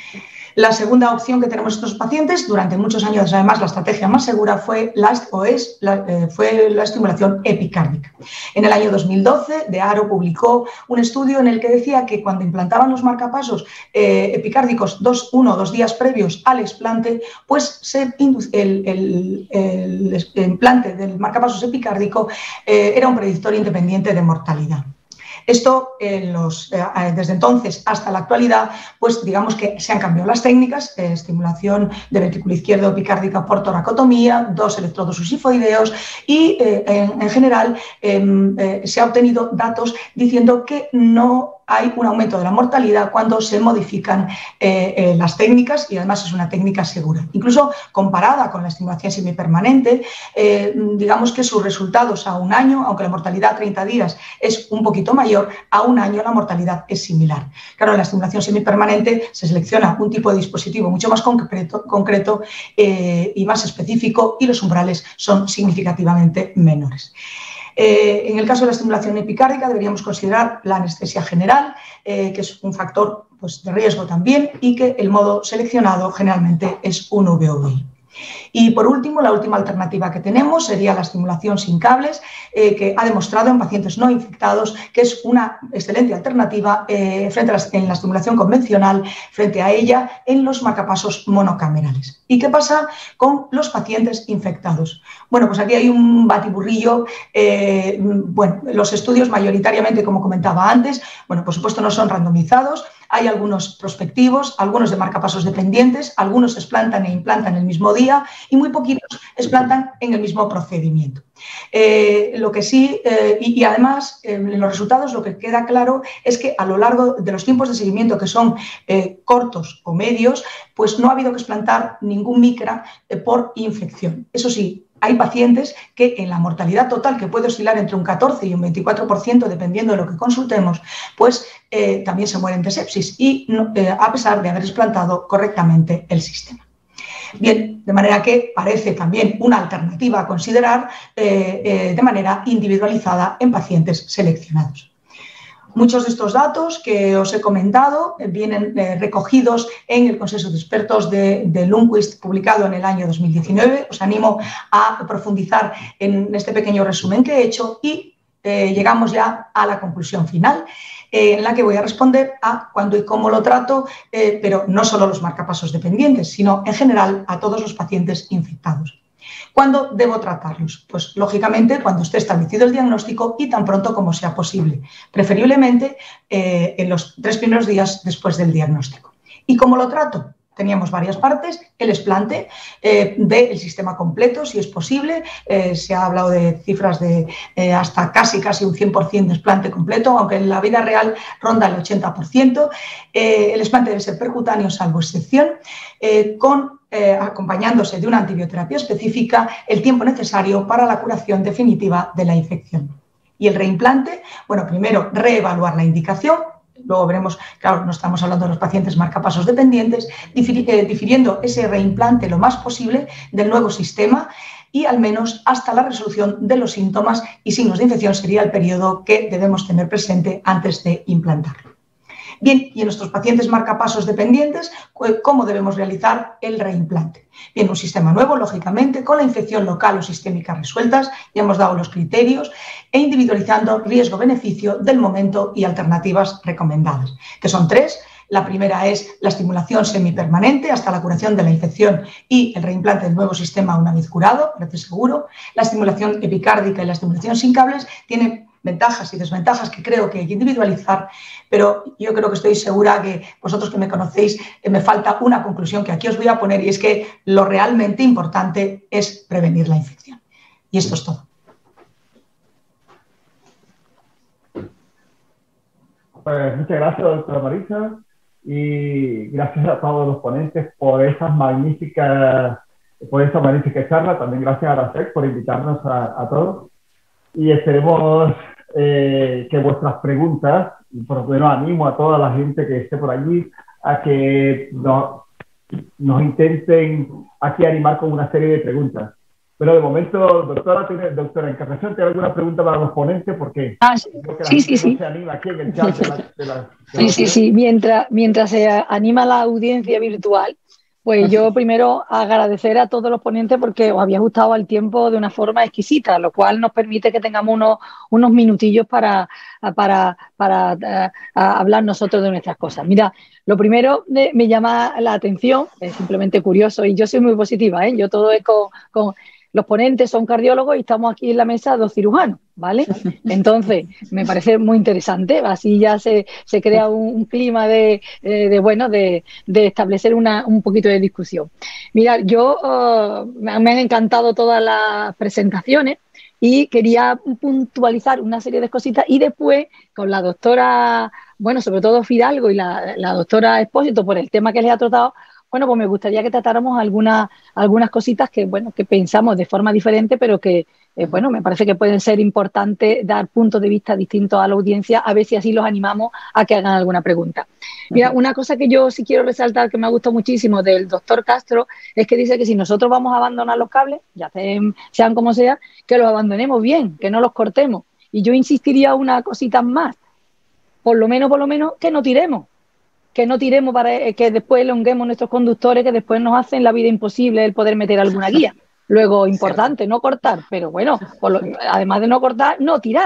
La segunda opción que tenemos estos pacientes, durante muchos años además la estrategia más segura fue la, o es, la, eh, fue la estimulación epicárdica. En el año dos mil doce, De Haro publicó un estudio en el que decía que cuando implantaban los marcapasos eh, epicárdicos dos, uno o dos días previos al explante, pues se el, el, el, el implante del marcapasos epicárdico eh, era un predictor independiente de mortalidad. Esto, eh, los, eh, desde entonces hasta la actualidad, pues digamos que se han cambiado las técnicas, eh, estimulación de ventrículo izquierdo epicárdica por toracotomía, dos electrodos susifoideos y, eh, en, en general, eh, eh, se ha obtenido datos diciendo que no hay un aumento de la mortalidad cuando se modifican eh, eh, las técnicas, y además es una técnica segura. Incluso comparada con la estimulación semipermanente, eh, digamos que sus resultados a un año, aunque la mortalidad a treinta días es un poquito mayor, a un año la mortalidad es similar. Claro, en la estimulación semipermanente se selecciona un tipo de dispositivo mucho más concreto, concreto eh, y más específico, y los umbrales son significativamente menores. Eh, en el caso de la estimulación epicárdica deberíamos considerar la anestesia general, eh, que es un factor pues, de riesgo también, y que el modo seleccionado generalmente es un V V I. Y por último, la última alternativa que tenemos sería la estimulación sin cables, eh, que ha demostrado en pacientes no infectados que es una excelente alternativa eh, frente a la, en la estimulación convencional, frente a ella en los marcapasos monocamerales. ¿Y qué pasa con los pacientes infectados? Bueno, pues aquí hay un batiburrillo. Eh, bueno, los estudios mayoritariamente, como comentaba antes, bueno, por supuesto no son randomizados. hay algunos prospectivos, algunos de marcapasos dependientes, algunos explantan e implantan el mismo día y muy poquitos explantan en el mismo procedimiento. Eh, lo que sí, eh, y, y además eh, en los resultados lo que queda claro es que a lo largo de los tiempos de seguimiento, que son eh, cortos o medios, pues no ha habido que explantar ningún micra eh, por infección. Eso sí, hay pacientes que en la mortalidad total, que puede oscilar entre un catorce y un veinticuatro por ciento, dependiendo de lo que consultemos, pues eh, también se mueren de sepsis y no, eh, a pesar de haber explantado correctamente el sistema. Bien, de manera que parece también una alternativa a considerar eh, eh, de manera individualizada en pacientes seleccionados. Muchos de estos datos que os he comentado eh, vienen eh, recogidos en el Consenso de Expertos de, de Lundquist, publicado en el año dos mil diecinueve. Os animo a profundizar en este pequeño resumen que he hecho y eh, llegamos ya a la conclusión final, eh, en la que voy a responder a cuándo y cómo lo trato, eh, pero no solo los marcapasos dependientes, sino en general a todos los pacientes infectados. ¿Cuándo debo tratarlos? Pues lógicamente cuando esté establecido el diagnóstico y tan pronto como sea posible, preferiblemente eh, en los tres primeros días después del diagnóstico. ¿Y cómo lo trato? Teníamos varias partes, el explante eh, del sistema completo, si es posible, eh, se ha hablado de cifras de eh, hasta casi, casi un cien por ciento de explante completo, aunque en la vida real ronda el ochenta por ciento. Eh, el explante debe ser percutáneo, salvo excepción, eh, con Eh, acompañándose de una antibioterapia específica, el tiempo necesario para la curación definitiva de la infección. Y el reimplante, bueno, primero reevaluar la indicación, luego veremos, claro, no estamos hablando de los pacientes marcapasos dependientes, difiri eh, difiriendo ese reimplante lo más posible del nuevo sistema y al menos hasta la resolución de los síntomas y signos de infección sería el periodo que debemos tener presente antes de implantarlo. Bien, y en nuestros pacientes marcapasos dependientes, ¿cómo debemos realizar el reimplante? Bien, un sistema nuevo, lógicamente, con la infección local o sistémica resueltas, ya hemos dado los criterios, e individualizando riesgo-beneficio del momento y alternativas recomendadas, que son tres. La primera es la estimulación semipermanente hasta la curación de la infección y el reimplante del nuevo sistema una vez curado, parece seguro. La estimulación epicárdica y la estimulación sin cables tienen ventajas y desventajas que creo que hay que individualizar, pero yo creo que estoy segura que vosotros que me conocéis, eh, me falta una conclusión que aquí os voy a poner y es que lo realmente importante es prevenir la infección. Y esto es todo. Pues muchas gracias, doctora Marisa, y gracias a todos los ponentes por esas magníficas, por esta magnífica charla. También gracias a la S E C por invitarnos a, a todos. Y esperemos eh, que vuestras preguntas, y por lo menos animo a toda la gente que esté por allí a que nos, nos intenten aquí animar con una serie de preguntas. Pero de momento, doctora, ¿tiene, doctora Encarnación, ¿tiene alguna pregunta para los ponentes? Porque ah, sí, sí, sí, sí. No se anima aquí en el chat de la, de la, de sí, la sí, sí. Mientras, mientras se anima la audiencia virtual, pues yo primero agradecer a todos los ponentes porque os había gustado el tiempo de una forma exquisita, lo cual nos permite que tengamos unos, unos minutillos para, para, para uh, hablar nosotros de nuestras cosas. Mira, lo primero de, me llama la atención, es simplemente curioso, y yo soy muy positiva, ¿eh? Yo todo es con, con... Los ponentes son cardiólogos y estamos aquí en la mesa dos cirujanos, ¿vale? Entonces, me parece muy interesante, así ya se, se crea un, un clima de, de, de bueno, de, de establecer una, un poquito de discusión. Mira, yo uh, me han encantado todas las presentaciones y quería puntualizar una serie de cositas y después con la doctora, bueno, sobre todo Fidalgo y la, la doctora Expósito por el tema que les ha tratado. Bueno, pues me gustaría que tratáramos algunas, algunas cositas que, bueno, que pensamos de forma diferente, pero que, eh, bueno, me parece que pueden ser importantes dar puntos de vista distintos a la audiencia, a ver si así los animamos a que hagan alguna pregunta. Mira, una cosa que yo sí quiero resaltar, que me ha gustado muchísimo del doctor Castro, es que dice que si nosotros vamos a abandonar los cables, ya sean, sean como sea, que los abandonemos bien, que no los cortemos. Y yo insistiría una cosita más, por lo menos, por lo menos, que no tiremos. que no tiremos para que después elonguemos nuestros conductores, que después nos hacen la vida imposible el poder meter alguna guía. Luego, importante, no cortar, pero bueno, por lo, además de no cortar, no tirar. O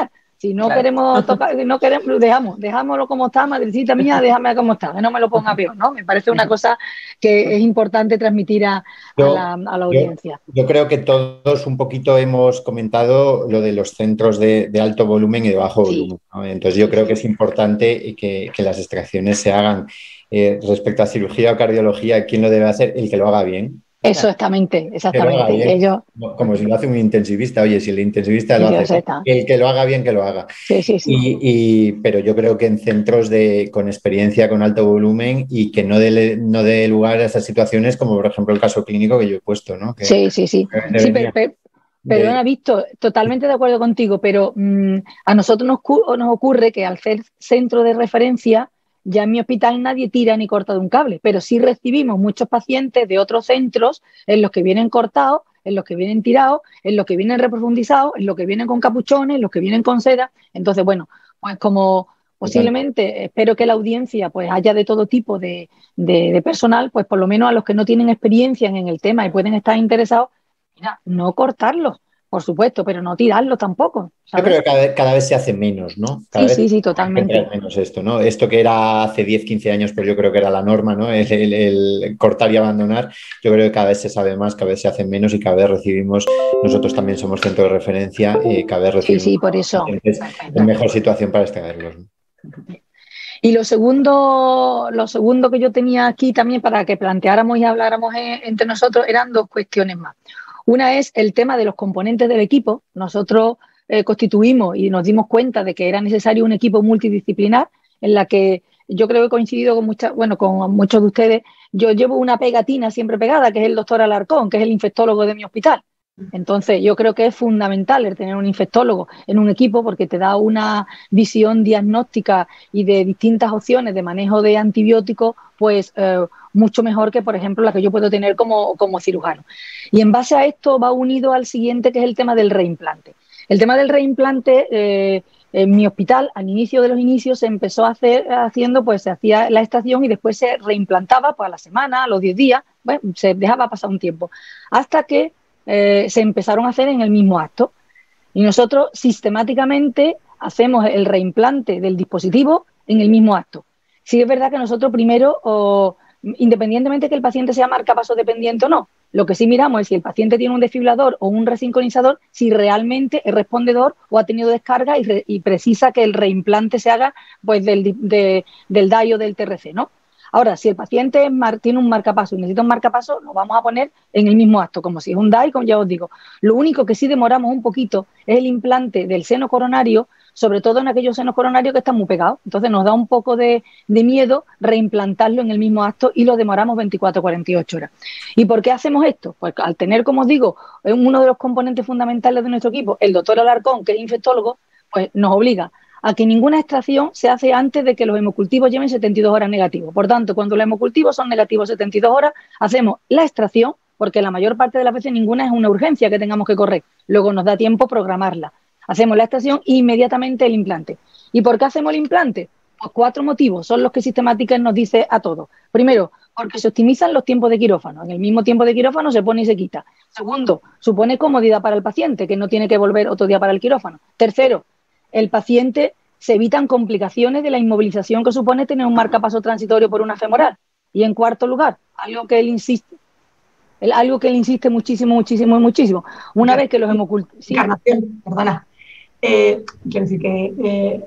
Si no Claro. queremos tocar, no queremos, dejamos, dejámoslo como está, madrecita mía, déjame como está, que no me lo ponga peor, ¿no? Me parece una cosa que es importante transmitir a, a, Yo, la, a la yo, audiencia. yo creo que todos un poquito hemos comentado lo de los centros de, de alto volumen y de bajo Sí. volumen, ¿no? Entonces yo Sí, creo sí. que es importante que, que las extracciones se hagan. Eh, respecto a cirugía o cardiología, ¿quién lo debe hacer? El que lo haga bien. Eso exactamente, Que lo haga exactamente. bien. Ellos, Como si lo hace un intensivista. Oye, si el intensivista lo hace, está. el que lo haga bien, que lo haga. Sí, sí, sí. Y, y, pero yo creo que en centros de, con experiencia, con alto volumen y que no dé no dé lugar a esas situaciones, como por ejemplo el caso clínico que yo he puesto, ¿no? Que, Sí, sí, sí. que Sí, pero, pero, perdona, de... Víctor, totalmente de acuerdo contigo, pero mmm, a nosotros nos, nos ocurre que al ser centro de referencia, ya en mi hospital nadie tira ni corta de un cable, pero sí recibimos muchos pacientes de otros centros en los que vienen cortados, en los que vienen tirados, en los que vienen reprofundizados, en los que vienen con capuchones, en los que vienen con seda. Entonces, bueno, pues como posiblemente espero que la audiencia pues haya de todo tipo de, de, de personal, pues por lo menos a los que no tienen experiencia en el tema y pueden estar interesados, mira, no cortarlos, por supuesto, pero no tirarlos tampoco, ¿sabes? Yo creo que cada vez, cada vez se hace menos, ¿no? Cada sí, vez sí, sí, totalmente. menos esto, ¿no? Esto que era hace diez, quince años, pues yo creo que era la norma, ¿no? El, el, el cortar y abandonar. Yo creo que cada vez se sabe más, cada vez se hace menos y cada vez recibimos, nosotros también somos centro de referencia, y cada vez recibimos sí, sí, por eso. en mejor situación para extraerlos, ¿no? Y lo segundo, lo segundo que yo tenía aquí también para que planteáramos y habláramos entre nosotros eran dos cuestiones más. Una es el tema de los componentes del equipo. Nosotros eh, constituimos y nos dimos cuenta de que era necesario un equipo multidisciplinar en la que yo creo que he coincidido con, mucha, bueno, con muchos de ustedes. Yo llevo una pegatina siempre pegada, que es el doctor Alarcón, que es el infectólogo de mi hospital. Entonces, yo creo que es fundamental el tener un infectólogo en un equipo porque te da una visión diagnóstica y de distintas opciones de manejo de antibióticos, pues eh, mucho mejor que, por ejemplo, la que yo puedo tener como, como cirujano. Y en base a esto va unido al siguiente, que es el tema del reimplante. El tema del reimplante, eh, en mi hospital, al inicio de los inicios, se empezó a hacer haciendo, pues se hacía la extracción y después se reimplantaba pues, a la semana, a los diez días, bueno, se dejaba pasar un tiempo, hasta que Eh, se empezaron a hacer en el mismo acto. Y nosotros sistemáticamente hacemos el reimplante del dispositivo en el mismo acto. Sí es verdad que nosotros primero, oh, independientemente que el paciente sea marcapaso dependiente o no, lo que sí miramos es si el paciente tiene un desfibrilador o un resincronizador, si realmente es respondedor o ha tenido descarga y, re, y precisa que el reimplante se haga pues, del, de, del D A I o del T R C, ¿no? Ahora, si el paciente mar, tiene un marcapaso y necesita un marcapaso, lo vamos a poner en el mismo acto, como si es un D A I, como ya os digo. Lo único que sí demoramos un poquito es el implante del seno coronario, sobre todo en aquellos senos coronarios que están muy pegados. Entonces nos da un poco de, de miedo reimplantarlo en el mismo acto y lo demoramos veinticuatro a cuarenta y ocho horas. ¿Y por qué hacemos esto? Pues al tener, como os digo, uno de los componentes fundamentales de nuestro equipo, el doctor Alarcón, que es infectólogo, pues nos obliga a que ninguna extracción se hace antes de que los hemocultivos lleven setenta y dos horas negativos. Por tanto, cuando los hemocultivos son negativos setenta y dos horas, hacemos la extracción, porque la mayor parte de las veces ninguna es una urgencia que tengamos que correr. Luego nos da tiempo programarla. Hacemos la extracción e inmediatamente el implante. ¿Y por qué hacemos el implante? Pues cuatro motivos son los que Sistemática nos dice a todos. Primero, porque se optimizan los tiempos de quirófano. En el mismo tiempo de quirófano se pone y se quita. Segundo, supone comodidad para el paciente, que no tiene que volver otro día para el quirófano. Tercero, el paciente se evitan complicaciones de la inmovilización que supone tener un marcapaso transitorio por una femoral. Y en cuarto lugar, algo que él insiste, el, algo que él insiste muchísimo, muchísimo, muchísimo. Una vez que los hemocultivos... Sí. Encarnación, perdona. Eh, quiero decir que eh,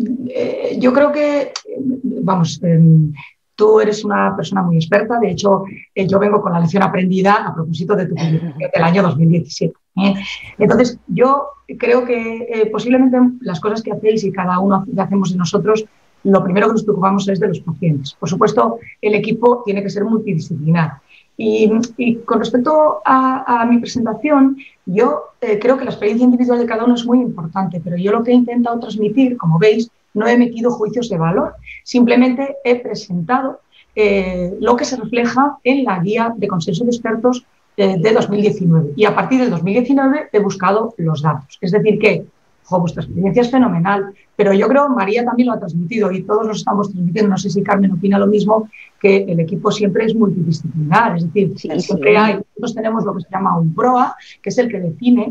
eh, yo creo que, vamos, eh, tú eres una persona muy experta. De hecho, eh, yo vengo con la lección aprendida a propósito de tu publicación del año dos mil diecisiete. ¿eh? Entonces, yo creo que eh, posiblemente las cosas que hacéis y cada uno que hacemos de nosotros, lo primero que nos preocupamos es de los pacientes. Por supuesto, el equipo tiene que ser multidisciplinar. Y, y con respecto a, a mi presentación, yo eh, creo que la experiencia individual de cada uno es muy importante, pero yo lo que he intentado transmitir, como veis, no he emitido juicios de valor, simplemente he presentado eh, lo que se refleja en la guía de consenso de expertos eh, de dos mil diecinueve. Y a partir del dos mil diecinueve he buscado los datos. Es decir que, ojo, vuestra experiencia es fenomenal, pero yo creo que María también lo ha transmitido y todos lo estamos transmitiendo. No sé si Carmen opina lo mismo, que el equipo siempre es multidisciplinar. Es decir, sí, siempre sí. hay, nosotros tenemos lo que se llama un P R O A, que es el que define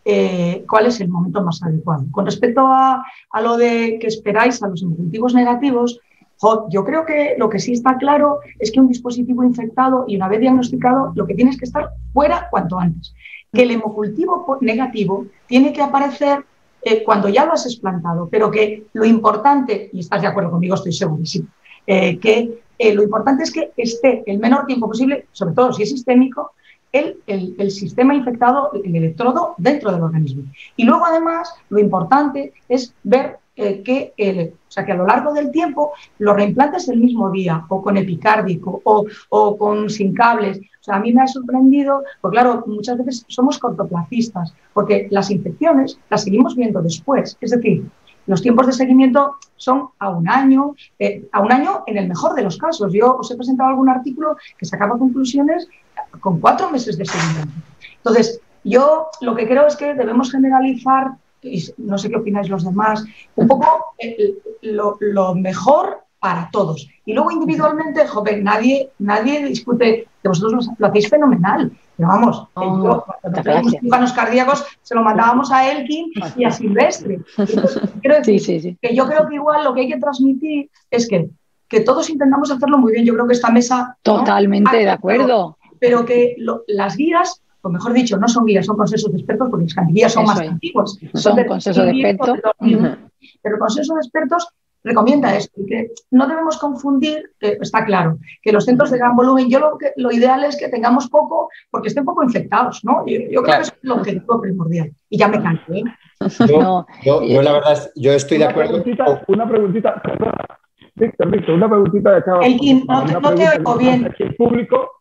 eh, cuál es el momento más adecuado. Con respecto a, a lo de que esperáis a los hemocultivos negativos, jo, yo creo que lo que sí está claro es que un dispositivo infectado y una vez diagnosticado, lo que tiene es que estar fuera cuanto antes. Que el hemocultivo negativo tiene que aparecer eh, cuando ya lo has explantado, pero que lo importante, y estás de acuerdo conmigo, estoy segurísimo, eh, que eh, lo importante es que esté el menor tiempo posible, sobre todo si es sistémico, el, el, el sistema infectado, el electrodo dentro del organismo. Y luego, además, lo importante es ver eh, que, el, o sea, que a lo largo del tiempo lo reimplantes el mismo día, o con epicárdico, o, o con sin cables. O sea, a mí me ha sorprendido, porque claro, muchas veces somos cortoplacistas, porque las infecciones las seguimos viendo después. Es decir, los tiempos de seguimiento son a un año, eh, a un año en el mejor de los casos. Yo os he presentado algún artículo que sacaba conclusiones con cuatro meses de seguimiento. Entonces, yo lo que creo es que debemos generalizar, y no sé qué opináis los demás, un poco eh, lo, lo mejor para todos. Y luego individualmente, joven, nadie, nadie discute que vosotros lo, lo hacéis fenomenal. Pero vamos, oh, yo, cuando teníamos cirujanos cardíacos, se lo mandábamos a Elkin y a Silvestre. Entonces, quiero decir, sí, sí, sí. que yo creo que igual lo que hay que transmitir es que, que todos intentamos hacerlo muy bien. Yo creo que esta mesa... Totalmente, ¿no? De acuerdo. Pero, pero que lo, las guías, o mejor dicho, no son guías, son consensos de expertos, porque las guías son Eso más es. antiguas. Son, son consensos de expertos. Uh-huh. Pero el consenso de expertos recomienda esto, que no debemos confundir, eh, está claro, que los centros de gran volumen, yo lo, que, lo ideal es que tengamos poco, porque estén poco infectados, ¿no? Yo, yo creo claro. que es el objetivo primordial. Y ya me canso, ¿eh? Yo, no. yo, yo la verdad, es, yo estoy una de acuerdo. Preguntita, una preguntita, perdona, Víctor, Víctor, una preguntita de acá. Elkin, no, te, no te oigo bien. El público,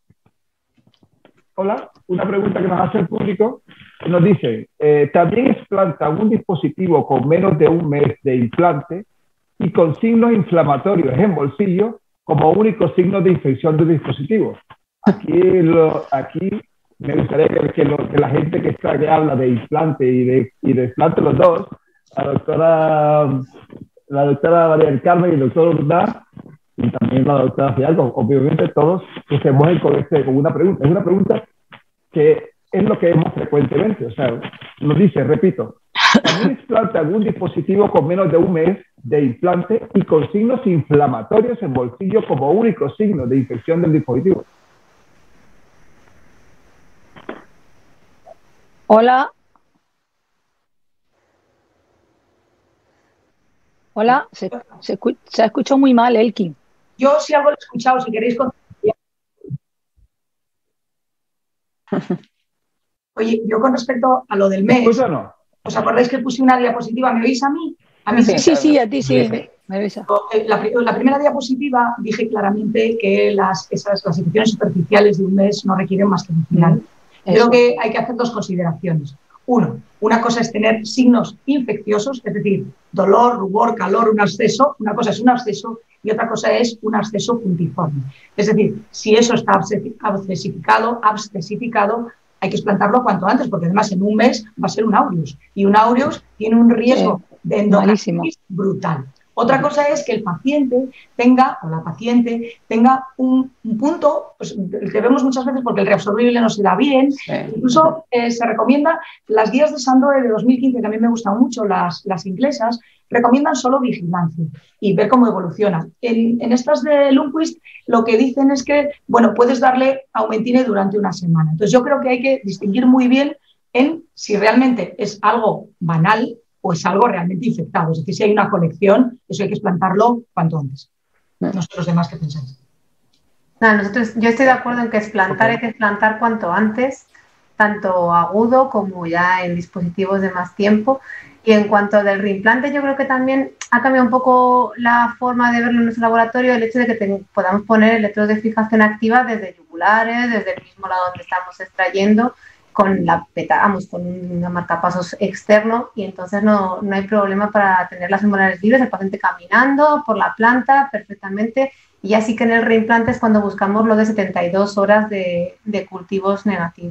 hola, una pregunta que nos hace el público, nos dice, eh, ¿también explanta un dispositivo con menos de un mes de implante y con signos inflamatorios en bolsillo como único signo de infección del dispositivo? Aquí, lo, aquí me gustaría que, que, lo, que la gente que, está, que habla de implante y de, y de implante los dos, la doctora, la doctora María del Carmen y el doctor Urdaz, y también la doctora Fialco, obviamente todos, que se mueven con, este, con una pregunta. Es una pregunta que es lo que vemos frecuentemente. O sea, nos dice, repito, ¿también explanta algún dispositivo con menos de un mes de implante y con signos inflamatorios en bolsillo como único signo de infección del dispositivo? Hola. Hola, se, se, se ha escuchado muy mal, Elkin. Yo si algo lo he escuchado, si queréis contar. Oye, yo con respecto a lo del mes, ¿Escucha o no? ¿os acordáis que puse una diapositiva? ¿Me oís a mí? A mí sí, sí, sí, a ti sí. sí. Me ves. La, la primera diapositiva dije claramente que las, esas, las infecciones superficiales de un mes no requieren más que vigilar. Creo que hay que hacer dos consideraciones. Uno, una cosa es tener signos infecciosos, es decir, dolor, rubor, calor, un absceso. Una cosa es un absceso y otra cosa es un absceso puntiforme. Es decir, si eso está abscesificado, abscesificado, hay que explantarlo cuanto antes, porque además en un mes va a ser un aureus. Y un aureus tiene un riesgo sí, de endocarditis brutal. Otra cosa es que el paciente tenga, o la paciente, tenga un, un punto, pues, el que vemos muchas veces porque el reabsorbible no se da bien. Sí. Incluso eh, se recomienda, las guías de Sandoe de dos mil quince, que a mí me gustan mucho, las, las inglesas, recomiendan solo vigilancia y ver cómo evoluciona. En, en estas de Lundquist lo que dicen es que, bueno, puedes darle Aumentine durante una semana. Entonces yo creo que hay que distinguir muy bien en si realmente es algo banal o es algo realmente infectado. Es decir, si hay una colección, eso hay que explantarlo cuanto antes. No sé los demás qué pensáis. No, nosotros, yo estoy de acuerdo en que explantar, hay que explantar cuanto antes, tanto agudo como ya en dispositivos de más tiempo. Y en cuanto del reimplante, yo creo que también ha cambiado un poco la forma de verlo en nuestro laboratorio, el hecho de que te, podamos poner electrodos de fijación activa desde yugulares, desde el mismo lado donde estamos extrayendo, con la petamos con un marcapasos externo, y entonces no, no hay problema para tener las hemoglobinales libres, el paciente caminando por la planta perfectamente. Y así que en el reimplante es cuando buscamos lo de setenta y dos horas de, de cultivos negativos.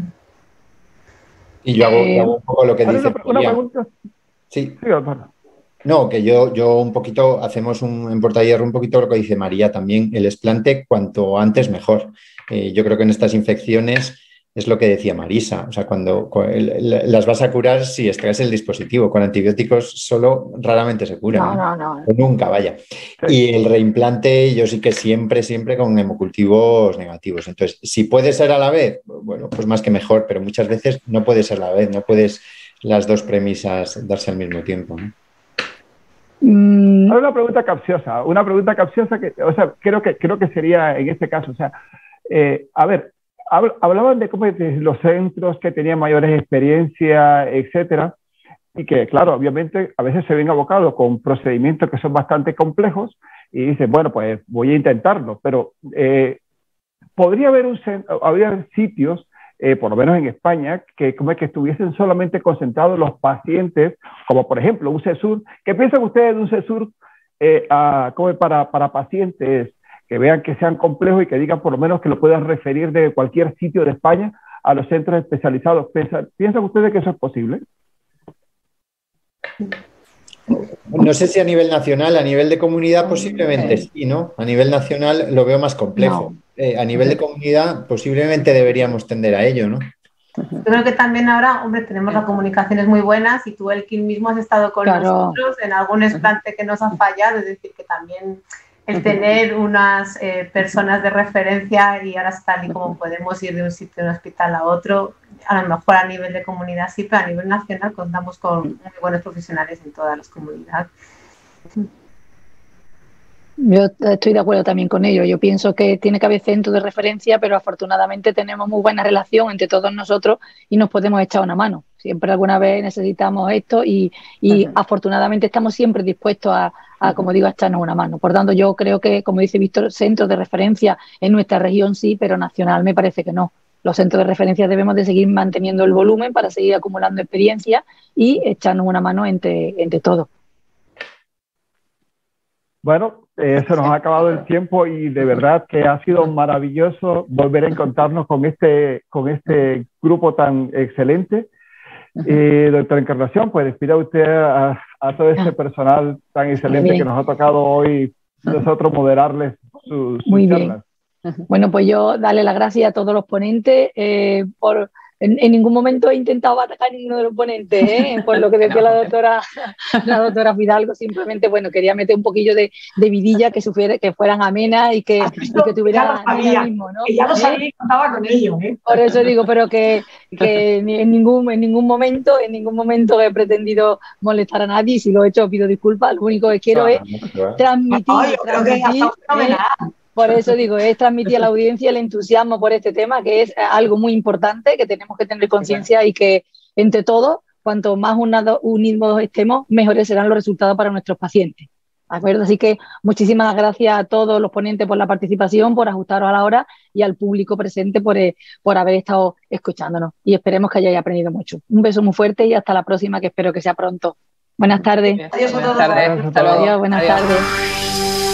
Y yo hago, yo hago un poco lo que dice. Una, una pregunta. Sí. sí bueno. No, que yo, yo un poquito, hacemos un, en Portahierro un poquito lo que dice María también, el explante cuanto antes mejor. Eh, yo creo que en estas infecciones es lo que decía Marisa, o sea, cuando las vas a curar si extraes el dispositivo, con antibióticos solo raramente se cura, no, ¿no? no, no. O nunca, vaya. Y el reimplante yo sí que siempre, siempre con hemocultivos negativos. Entonces, si puede ser a la vez, bueno, pues más que mejor, pero muchas veces no puede ser a la vez, no puedes las dos premisas darse al mismo tiempo, ¿no? Mm. Ahora una pregunta capciosa, una pregunta capciosa que, o sea, creo que, creo que sería en este caso, o sea, eh, a ver, hablaban de cómo de los centros que tenían mayores experiencias, etcétera, y que, claro, obviamente a veces se ven abocados con procedimientos que son bastante complejos y dicen, bueno, pues voy a intentarlo, pero eh, podría haber un habría sitios, eh, por lo menos en España, que como es que estuviesen solamente concentrados los pacientes, como por ejemplo un CESUR. ¿Qué piensan ustedes de un CESUR eh, a, como para, para pacientes que vean que sean complejos y que digan por lo menos que lo puedan referir de cualquier sitio de España a los centros especializados? ¿Piensan, ¿piensan ustedes que eso es posible? No sé si a nivel nacional, a nivel de comunidad posiblemente sí, ¿no? A nivel nacional lo veo más complejo. No. Eh, a nivel de comunidad posiblemente deberíamos tender a ello, ¿no? Yo creo que también ahora, hombre, tenemos las comunicaciones muy buenas y tú, Elkin, mismo has estado con claro. nosotros en algún explante que nos ha fallado, es decir, que también el tener unas eh, personas de referencia y ahora tal y como podemos ir de un sitio de un hospital a otro, a lo mejor a nivel de comunidad sí, pero a nivel nacional contamos con muy buenos profesionales en todas las comunidades. Yo estoy de acuerdo también con ello. Yo pienso que tiene que haber centros de referencia, pero afortunadamente tenemos muy buena relación entre todos nosotros y nos podemos echar una mano. Siempre alguna vez necesitamos esto y, y uh-huh. afortunadamente estamos siempre dispuestos a, a, como digo, a echarnos una mano. Por tanto, yo creo que, como dice Víctor, centros de referencia en nuestra región sí, pero nacional me parece que no. Los centros de referencia debemos de seguir manteniendo el volumen para seguir acumulando experiencia y echarnos una mano entre, entre todos. Bueno, eh, se nos ha acabado el tiempo y de verdad que ha sido maravilloso volver a encontrarnos con este, con este grupo tan excelente. Eh, doctora Encarnación, pues despida usted a, a todo este personal tan excelente que nos ha tocado hoy nosotros moderarles sus su Muy charlas. Bien. Bueno, pues yo darle las gracias a todos los ponentes eh, por... En, en ningún momento he intentado atacar a ninguno de los ponentes, ¿eh? Por lo que decía la doctora, la doctora Fidalgo, simplemente, bueno, quería meter un poquillo de, de vidilla, que, sufiera, que fueran amenas y que, y que tuvieran dinamismo, ¿no? Que ya lo sabía y contaba con ello, ¿eh? Por eso digo, pero que, que en, ningún, en ningún momento, en ningún momento he pretendido molestar a nadie, y si lo he hecho pido disculpas, lo único que quiero es transmitir, Ay, yo creo que transmitir ¿eh? Por eso digo, es transmitir a la audiencia el entusiasmo por este tema, que es algo muy importante, que tenemos que tener conciencia y que entre todos, cuanto más unidos estemos, mejores serán los resultados para nuestros pacientes. ¿De acuerdo? Así que muchísimas gracias a todos los ponentes por la participación, por ajustaros a la hora y al público presente por, eh, por haber estado escuchándonos. Y esperemos que hayáis aprendido mucho. Un beso muy fuerte y hasta la próxima, que espero que sea pronto. Buenas tardes. Adiós a todos. Buenas tardes. Adiós, buenas Adiós. tardes.